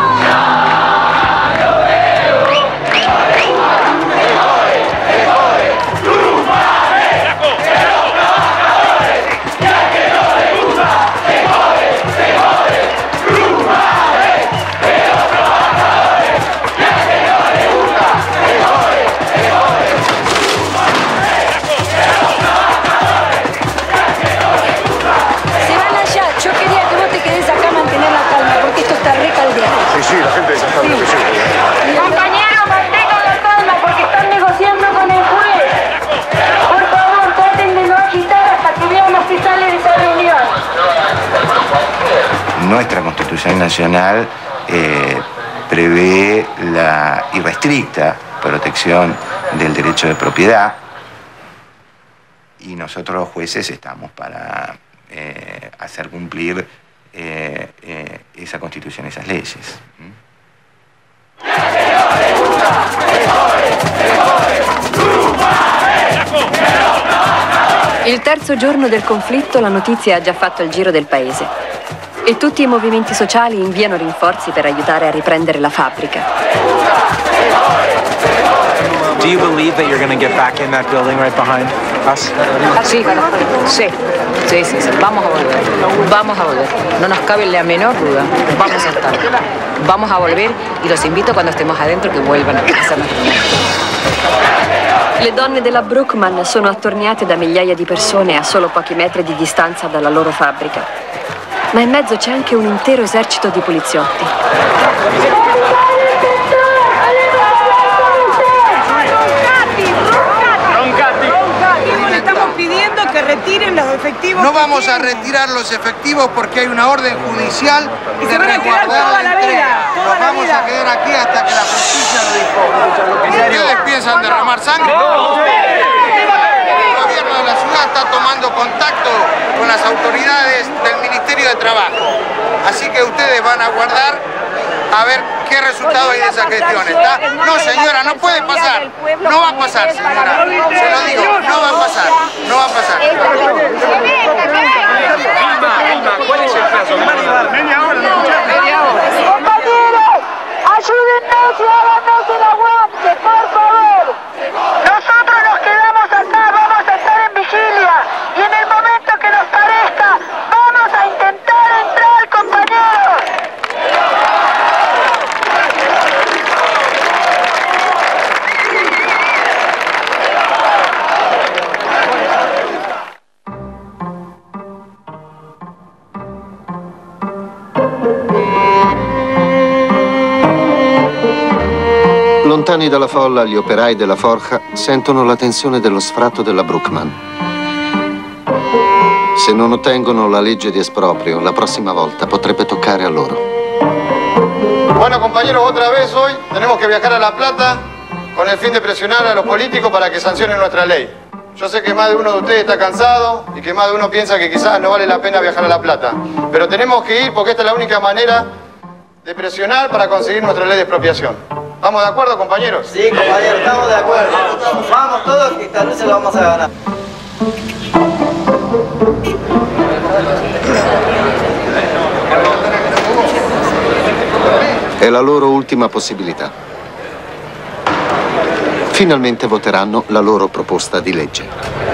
Sí, la gente ya está muy Compañeros, mantengan la calma porque están negociando con el juez. Por favor, traten de no agitar hasta que veamos que sale de esa reunión. Nuestra Constitución Nacional eh, prevé la irrestricta protección del derecho de propiedad y nosotros los jueces estamos para eh, hacer cumplir eh, eh, esa Constitución, esas leyes. Il terzo giorno del conflitto la notizia ha già fatto il giro del paese e tutti i movimenti sociali inviano rinforzi per aiutare a riprendere la fabbrica. Do you believe that you're going to get back in that building right behind us? Sí, sí, sí, sí, sí, vamos a volver, vamos a volver, no nos cabe la menor duda, vamos a estar, vamos a volver y los invito cuando estemos adentro que vuelvan a hacernos. Le donne della Brookman sono attorniate da migliaia di persone a solo pochi metri di distanza dalla loro fabbrica. Ma in mezzo c'è anche un intero esercito di poliziotti. Que retiren los efectivos. No vamos a retirar los efectivos porque hay una orden judicial y de se van a quedar toda la vida. Nos vamos a quedar aquí hasta que la justicia lo disponga. ¿Ustedes piensan derramar sangre? No. El gobierno de la ciudad está tomando contacto con las autoridades del Ministerio de Trabajo. Así que ustedes van a guardar a ver qué resultado hay de esa gestión, ¿está? No, señora, no puede pasar. No va a pasar, señora. Se lo digo, no va a pasar. No va a pasar. ¿Cuál es el caso? Media hora, ¿no escuchaste? Media hora. Compañeros, ayúdennos y háganos el aguante, por favor. Nosotros nos quedamos acá, vamos a estar en vigilia. Y en el momento que nos parezca, vamos a intentar entrar, compañeros. Lontani dalla folla, gli operai della forja sentono la tensione dello sfratto della Brookman. Se non ottengono la legge di esproprio, la prossima volta potrebbe toccare a loro. Bueno, compañeros, otra vez hoy tenemos que viajar a La Plata con el fin de presionar a los políticos para que sancionen nuestra ley. Yo sé que más de uno de ustedes está cansado y que más de uno piensa que quizás no vale la pena viajar a La Plata. Pero tenemos que ir porque esta es la única manera de presionar para conseguir nuestra ley de expropiación. ¿Estamos de acuerdo, compañeros? Sí, compañeros, estamos de acuerdo. Vamos todos, que esta vez se lo vamos a ganar. È la loro ultima possibilità. Finalmente voteranno la loro proposta di legge.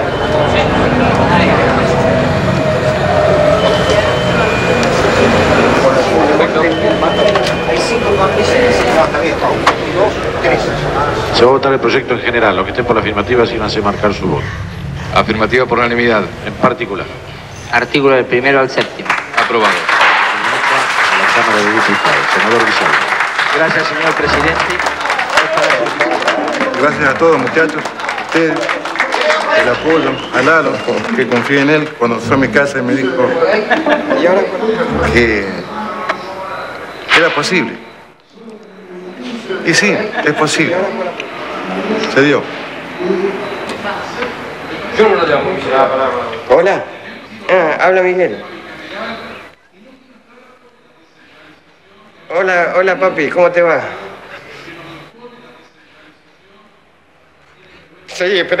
Se va a votar el proyecto en general. Los que estén por la afirmativa síganse marcar su voto. Afirmativa por unanimidad. En particular. Artículo del primero al séptimo. Aprobado. La Cámara de Diputados. Senador Villalba. Gracias, señor presidente. Gracias a todos, muchachos. A ustedes, el apoyo, a Lalo, que confía en él. Cuando fue a mi casa y me dijo que era posible. Y sí, es posible. Se dio. Yo no lo llamo. Hola. Ah, habla Miguel. Hola, hola papi, ¿cómo te va? Sí, espera.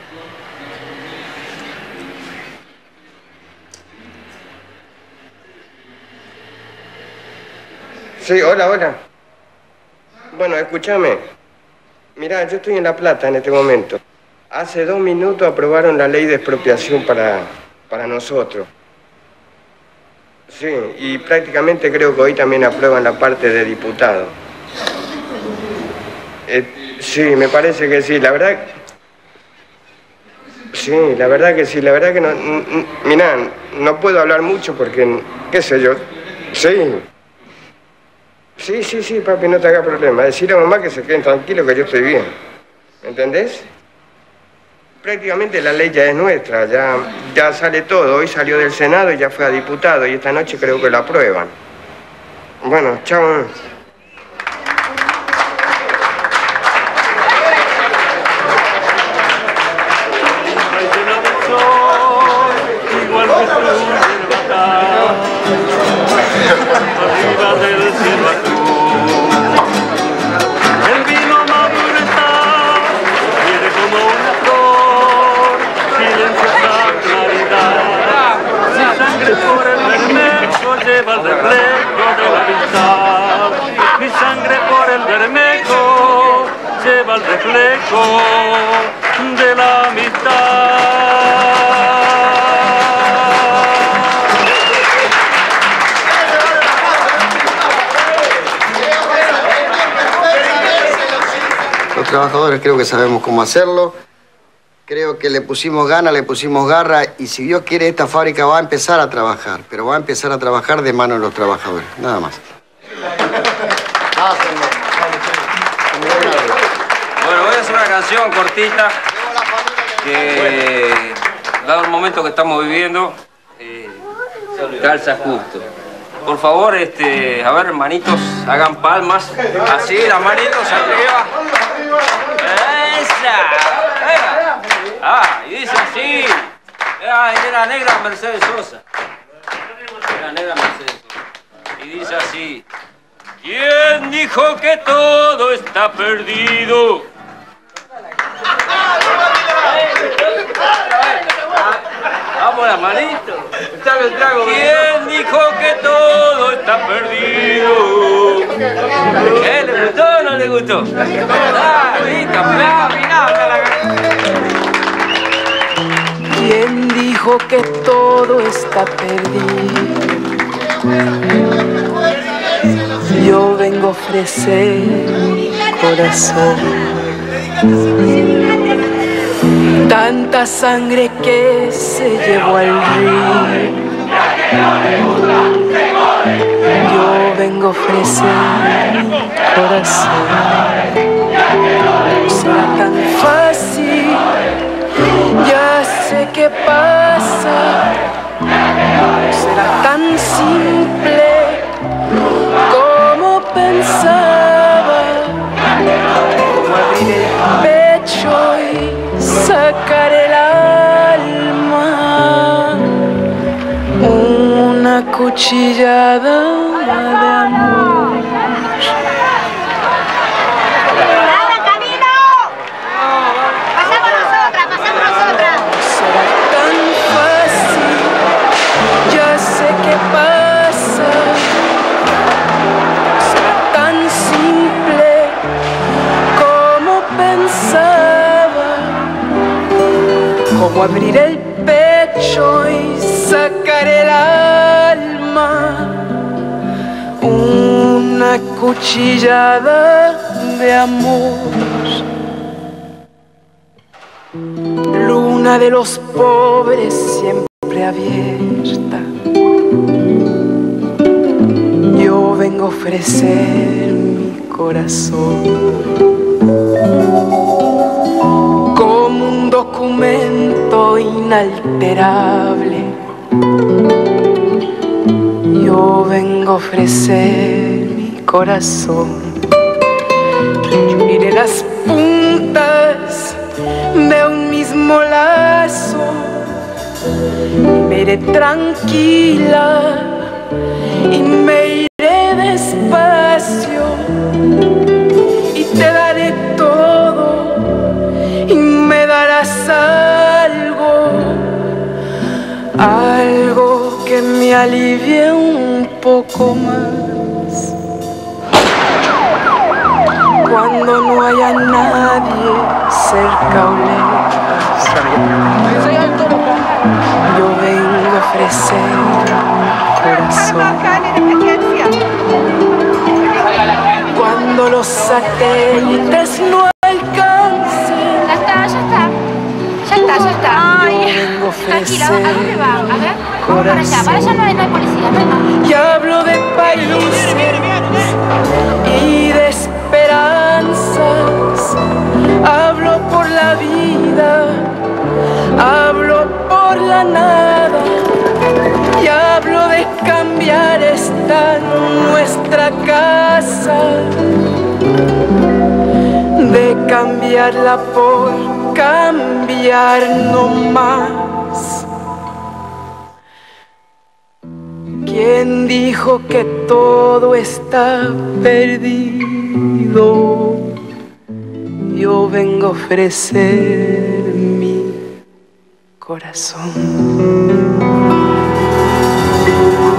Sí, hola, hola. Bueno, escúchame. Mirá, yo estoy en La Plata en este momento. Hace dos minutos aprobaron la ley de expropiación para, para nosotros. Sí, y prácticamente creo que hoy también aprueban la parte de diputado. Eh, sí, me parece que sí, la verdad... Sí, la verdad que sí, la verdad que no... Mirá, no puedo hablar mucho porque, qué sé yo, sí. Sí, sí, sí, papi, no te hagas problema. Decirle a mamá que se queden tranquilos que yo estoy bien. ¿Entendés? Prácticamente la ley ya es nuestra, ya, ya sale todo. Hoy salió del Senado y ya fue a diputado y esta noche creo que la aprueban. Bueno, chao. Lleva el reflejo de la amistad, mi sangre por el Bermejo lleva el reflejo de la amistad. Los trabajadores creo que sabemos cómo hacerlo. Creo que le pusimos ganas, le pusimos garra y si Dios quiere esta fábrica va a empezar a trabajar, pero va a empezar a trabajar de mano de los trabajadores, nada más. Bueno, voy a hacer una canción cortita que, dado el momento que estamos viviendo, eh, calza justo. Por favor, este, a ver, hermanitos, hagan palmas. Así, las manitos arriba. ¡Esa! Ah, y dice así. Ah, y la negra Mercedes Sosa. La negra Mercedes Sosa. Y dice así. ¿Quién dijo que todo está perdido? Vamos, la manito. ¿Quién dijo que todo está perdido? ¿Eh? ¿Le gustó o no le gustó? Ah, ¿Quién dijo que todo está perdido? Yo vengo a ofrecer mi corazón. Tanta sangre que se llevó al río. Yo vengo a ofrecer mi corazón. No será tan fácil, ya sé qué pasa. No será tan simple como pensaba. Como abrir el pecho y sacar el alma, una cuchillada de amor. ¡Abran camino! ¡Pasamos nosotras, pasamos nosotras! Será tan fácil, ya sé qué pasa. Será tan simple como pensaba. Como abrir el pecho y sacar el alma, una cuchillada de amor. Luna de los pobres siempre abierta, yo vengo a ofrecer mi corazón. Como un documento inalterable, yo vengo a ofrecer mi corazón. Yo uniré las puntas de un mismo lazo y me iré tranquila y me iré despacio y te daré todo y me darás algo, algo que me alivie un poco más. Cuando no haya nadie cerca o lejos, yo vengo a ofrecer mi corazón. Cuando los satélites no alcancen, Ya está, ya está. Ya está, ya está. Ay, tranquila, ¿a dónde va? A ver, vamos para allá. Para allá no hay, no hay policía, no hay más. Y hablo de países y de esperanzas. Hablo por la vida, hablo por la nada. Y hablo de cambiar esta nuestra casa, de cambiarla por cambiar no más. ¿Quién dijo que todo está perdido? Yo vengo a ofrecer mi corazón.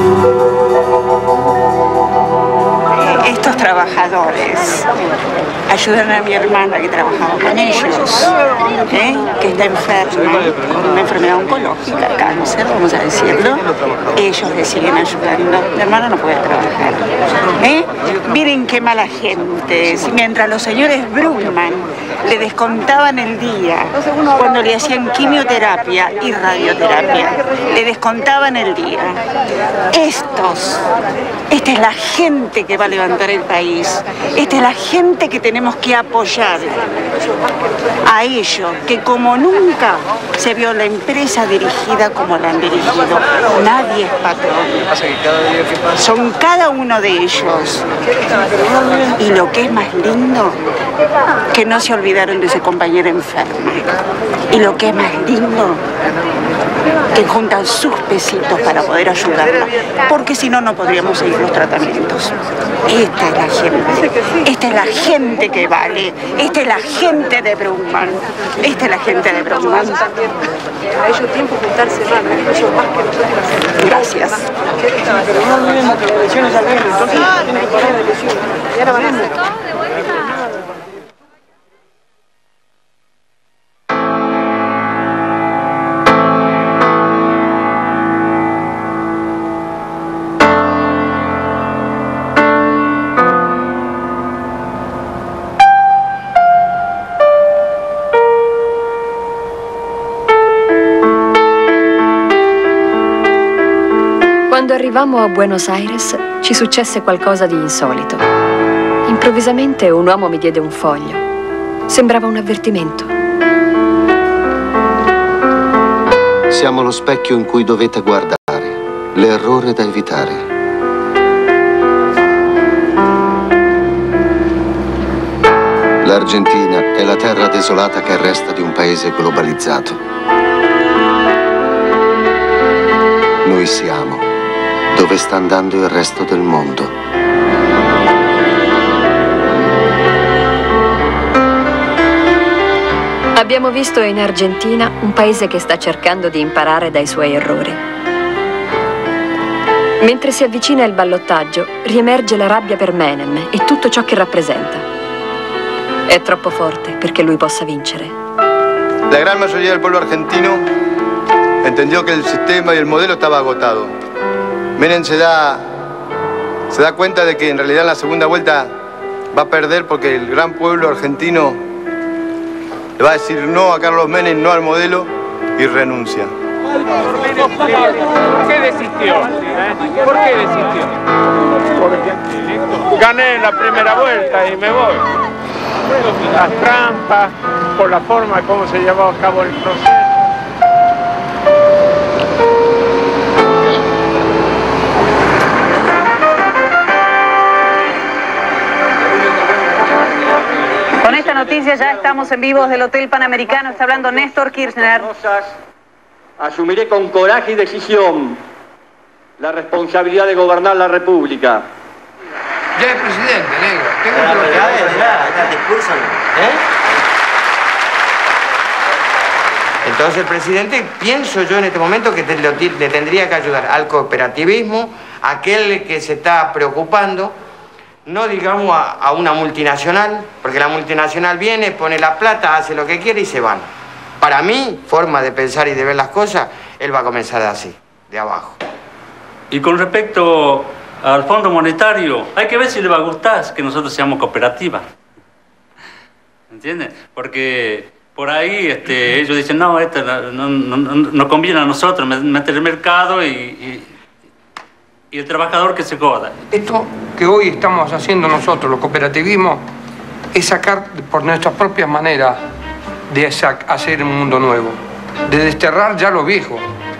Estos trabajadores ayudan a mi hermana que trabajaba con ellos, ¿eh? que está enferma, con una enfermedad oncológica, cáncer, vamos a decirlo. Ellos le siguen ayudando. Mi hermana no puede trabajar. ¿eh? Miren qué mala gente. Si mientras los señores Brugman le descontaban el día cuando le hacían quimioterapia y radioterapia, le descontaban el día. Estos, esta es la gente que va a levantar el país. Esta es la gente que tenemos que apoyar. A ellos, que como nunca se vio la empresa dirigida como la han dirigido. Nadie es patrón. Son cada uno de ellos. Y lo que es más lindo, que no se olvidaron de su compañera enferma. Y lo que es más lindo, que juntan sus pesitos para poder ayudarla, porque si no, no podríamos seguir los tratamientos. Esta es la gente, esta es la gente que vale, esta es la gente de Brugman, esta es la gente de Brugman. A ellos tiempo juntarse más, ellos más que nosotros. Gracias. Quando arrivammo a Buenos Aires ci successe qualcosa di insolito. Improvvisamente un uomo mi diede un foglio. Sembrava un avvertimento. Siamo lo specchio in cui dovete guardare, l'errore da evitare. L'Argentina è la terra desolata che resta di un paese globalizzato. Noi siamo dove sta andando il resto del mondo. Abbiamo visto in Argentina un paese che sta cercando di imparare dai suoi errori. Mentre si avvicina il ballottaggio, riemerge la rabbia per Menem e tutto ciò che rappresenta. È troppo forte perché lui possa vincere. La gran mayoría del pueblo argentino entendió que el sistema y el modelo estaba agotado. Menem se da, se da cuenta de que en realidad en la segunda vuelta va a perder porque el gran pueblo argentino le va a decir no a Carlos Menem, no al modelo y renuncia. ¿Por qué desistió? ¿Por qué desistió? Porque gané la primera vuelta y me voy. Las trampas, por la forma como se llevó a cabo el proceso. Con esta noticia ya estamos en vivo del Hotel Panamericano. Está hablando Néstor Kirchner. Asumiré con coraje y decisión la responsabilidad de gobernar la República. Ya es presidente, negro. Tengo que lo discurso, ¿eh? Entonces el presidente, pienso yo en este momento que te, lo, le tendría que ayudar al cooperativismo, aquel que se está preocupando, no digamos a, a una multinacional, porque la multinacional viene, pone la plata, hace lo que quiere y se van. Para mí, forma de pensar y de ver las cosas, él va a comenzar así, de abajo. Y con respecto al Fondo Monetario, hay que ver si le va a gustar que nosotros seamos cooperativas. ¿Entiendes? Porque por ahí este, ellos dicen, no, esto no, no, no, no conviene a nosotros meter el mercado y, y, y el trabajador que se joda. Esto que hoy estamos haciendo nosotros, los cooperativismos, es sacar por nuestras propias maneras de hacer un mundo nuevo, de desterrar ya lo viejo.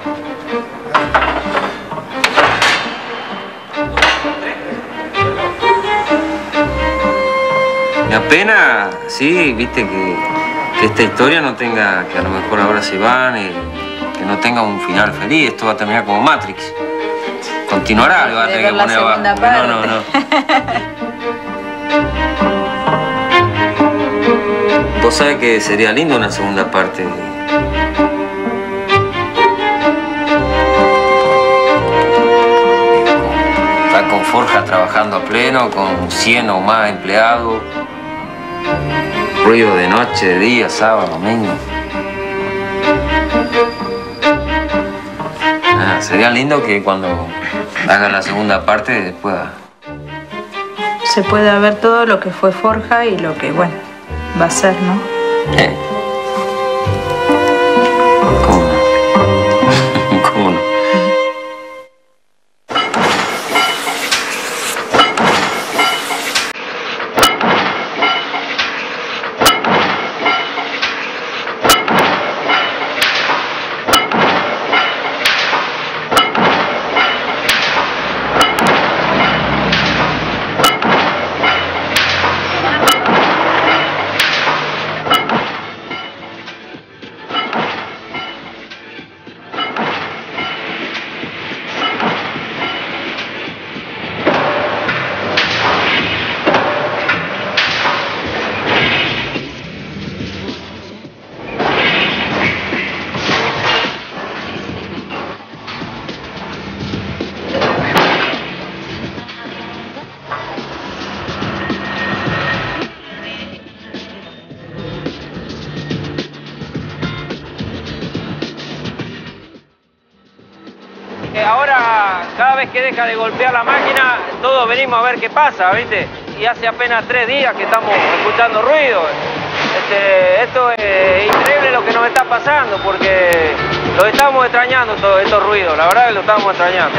Me apena, sí, viste, que, que esta historia no tenga, que a lo mejor ahora se van, eh, que no tenga un final feliz. Esto va a terminar como Matrix. Continuará, le va a tener que poner abajo. No, no, no. Vos sabés que sería lindo una segunda parte. Estar con Forja trabajando a pleno, con cien o más empleados. Ruido de noche, de día, sábado, domingo. Ah, sería lindo que cuando haga la segunda parte pueda... Se pueda ver todo lo que fue Forja y lo que, bueno, va a ser, ¿no? Eh. ¿Cómo no? ¿Cómo no? Ahora, cada vez que deja de golpear la máquina, todos venimos a ver qué pasa, ¿viste? Y hace apenas tres días que estamos escuchando ruido. Este, esto es increíble lo que nos está pasando, porque lo estamos extrañando todos estos ruidos, la verdad que lo estamos extrañando.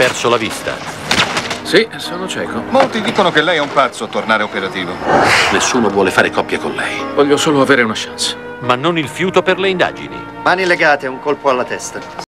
perso la vista. Sì, sono cieco. Molti dicono che lei è un pazzo a tornare operativo. Nessuno vuole fare coppia con lei. Voglio solo avere una chance. Ma non il fiuto per le indagini. Mani legate, un colpo alla testa.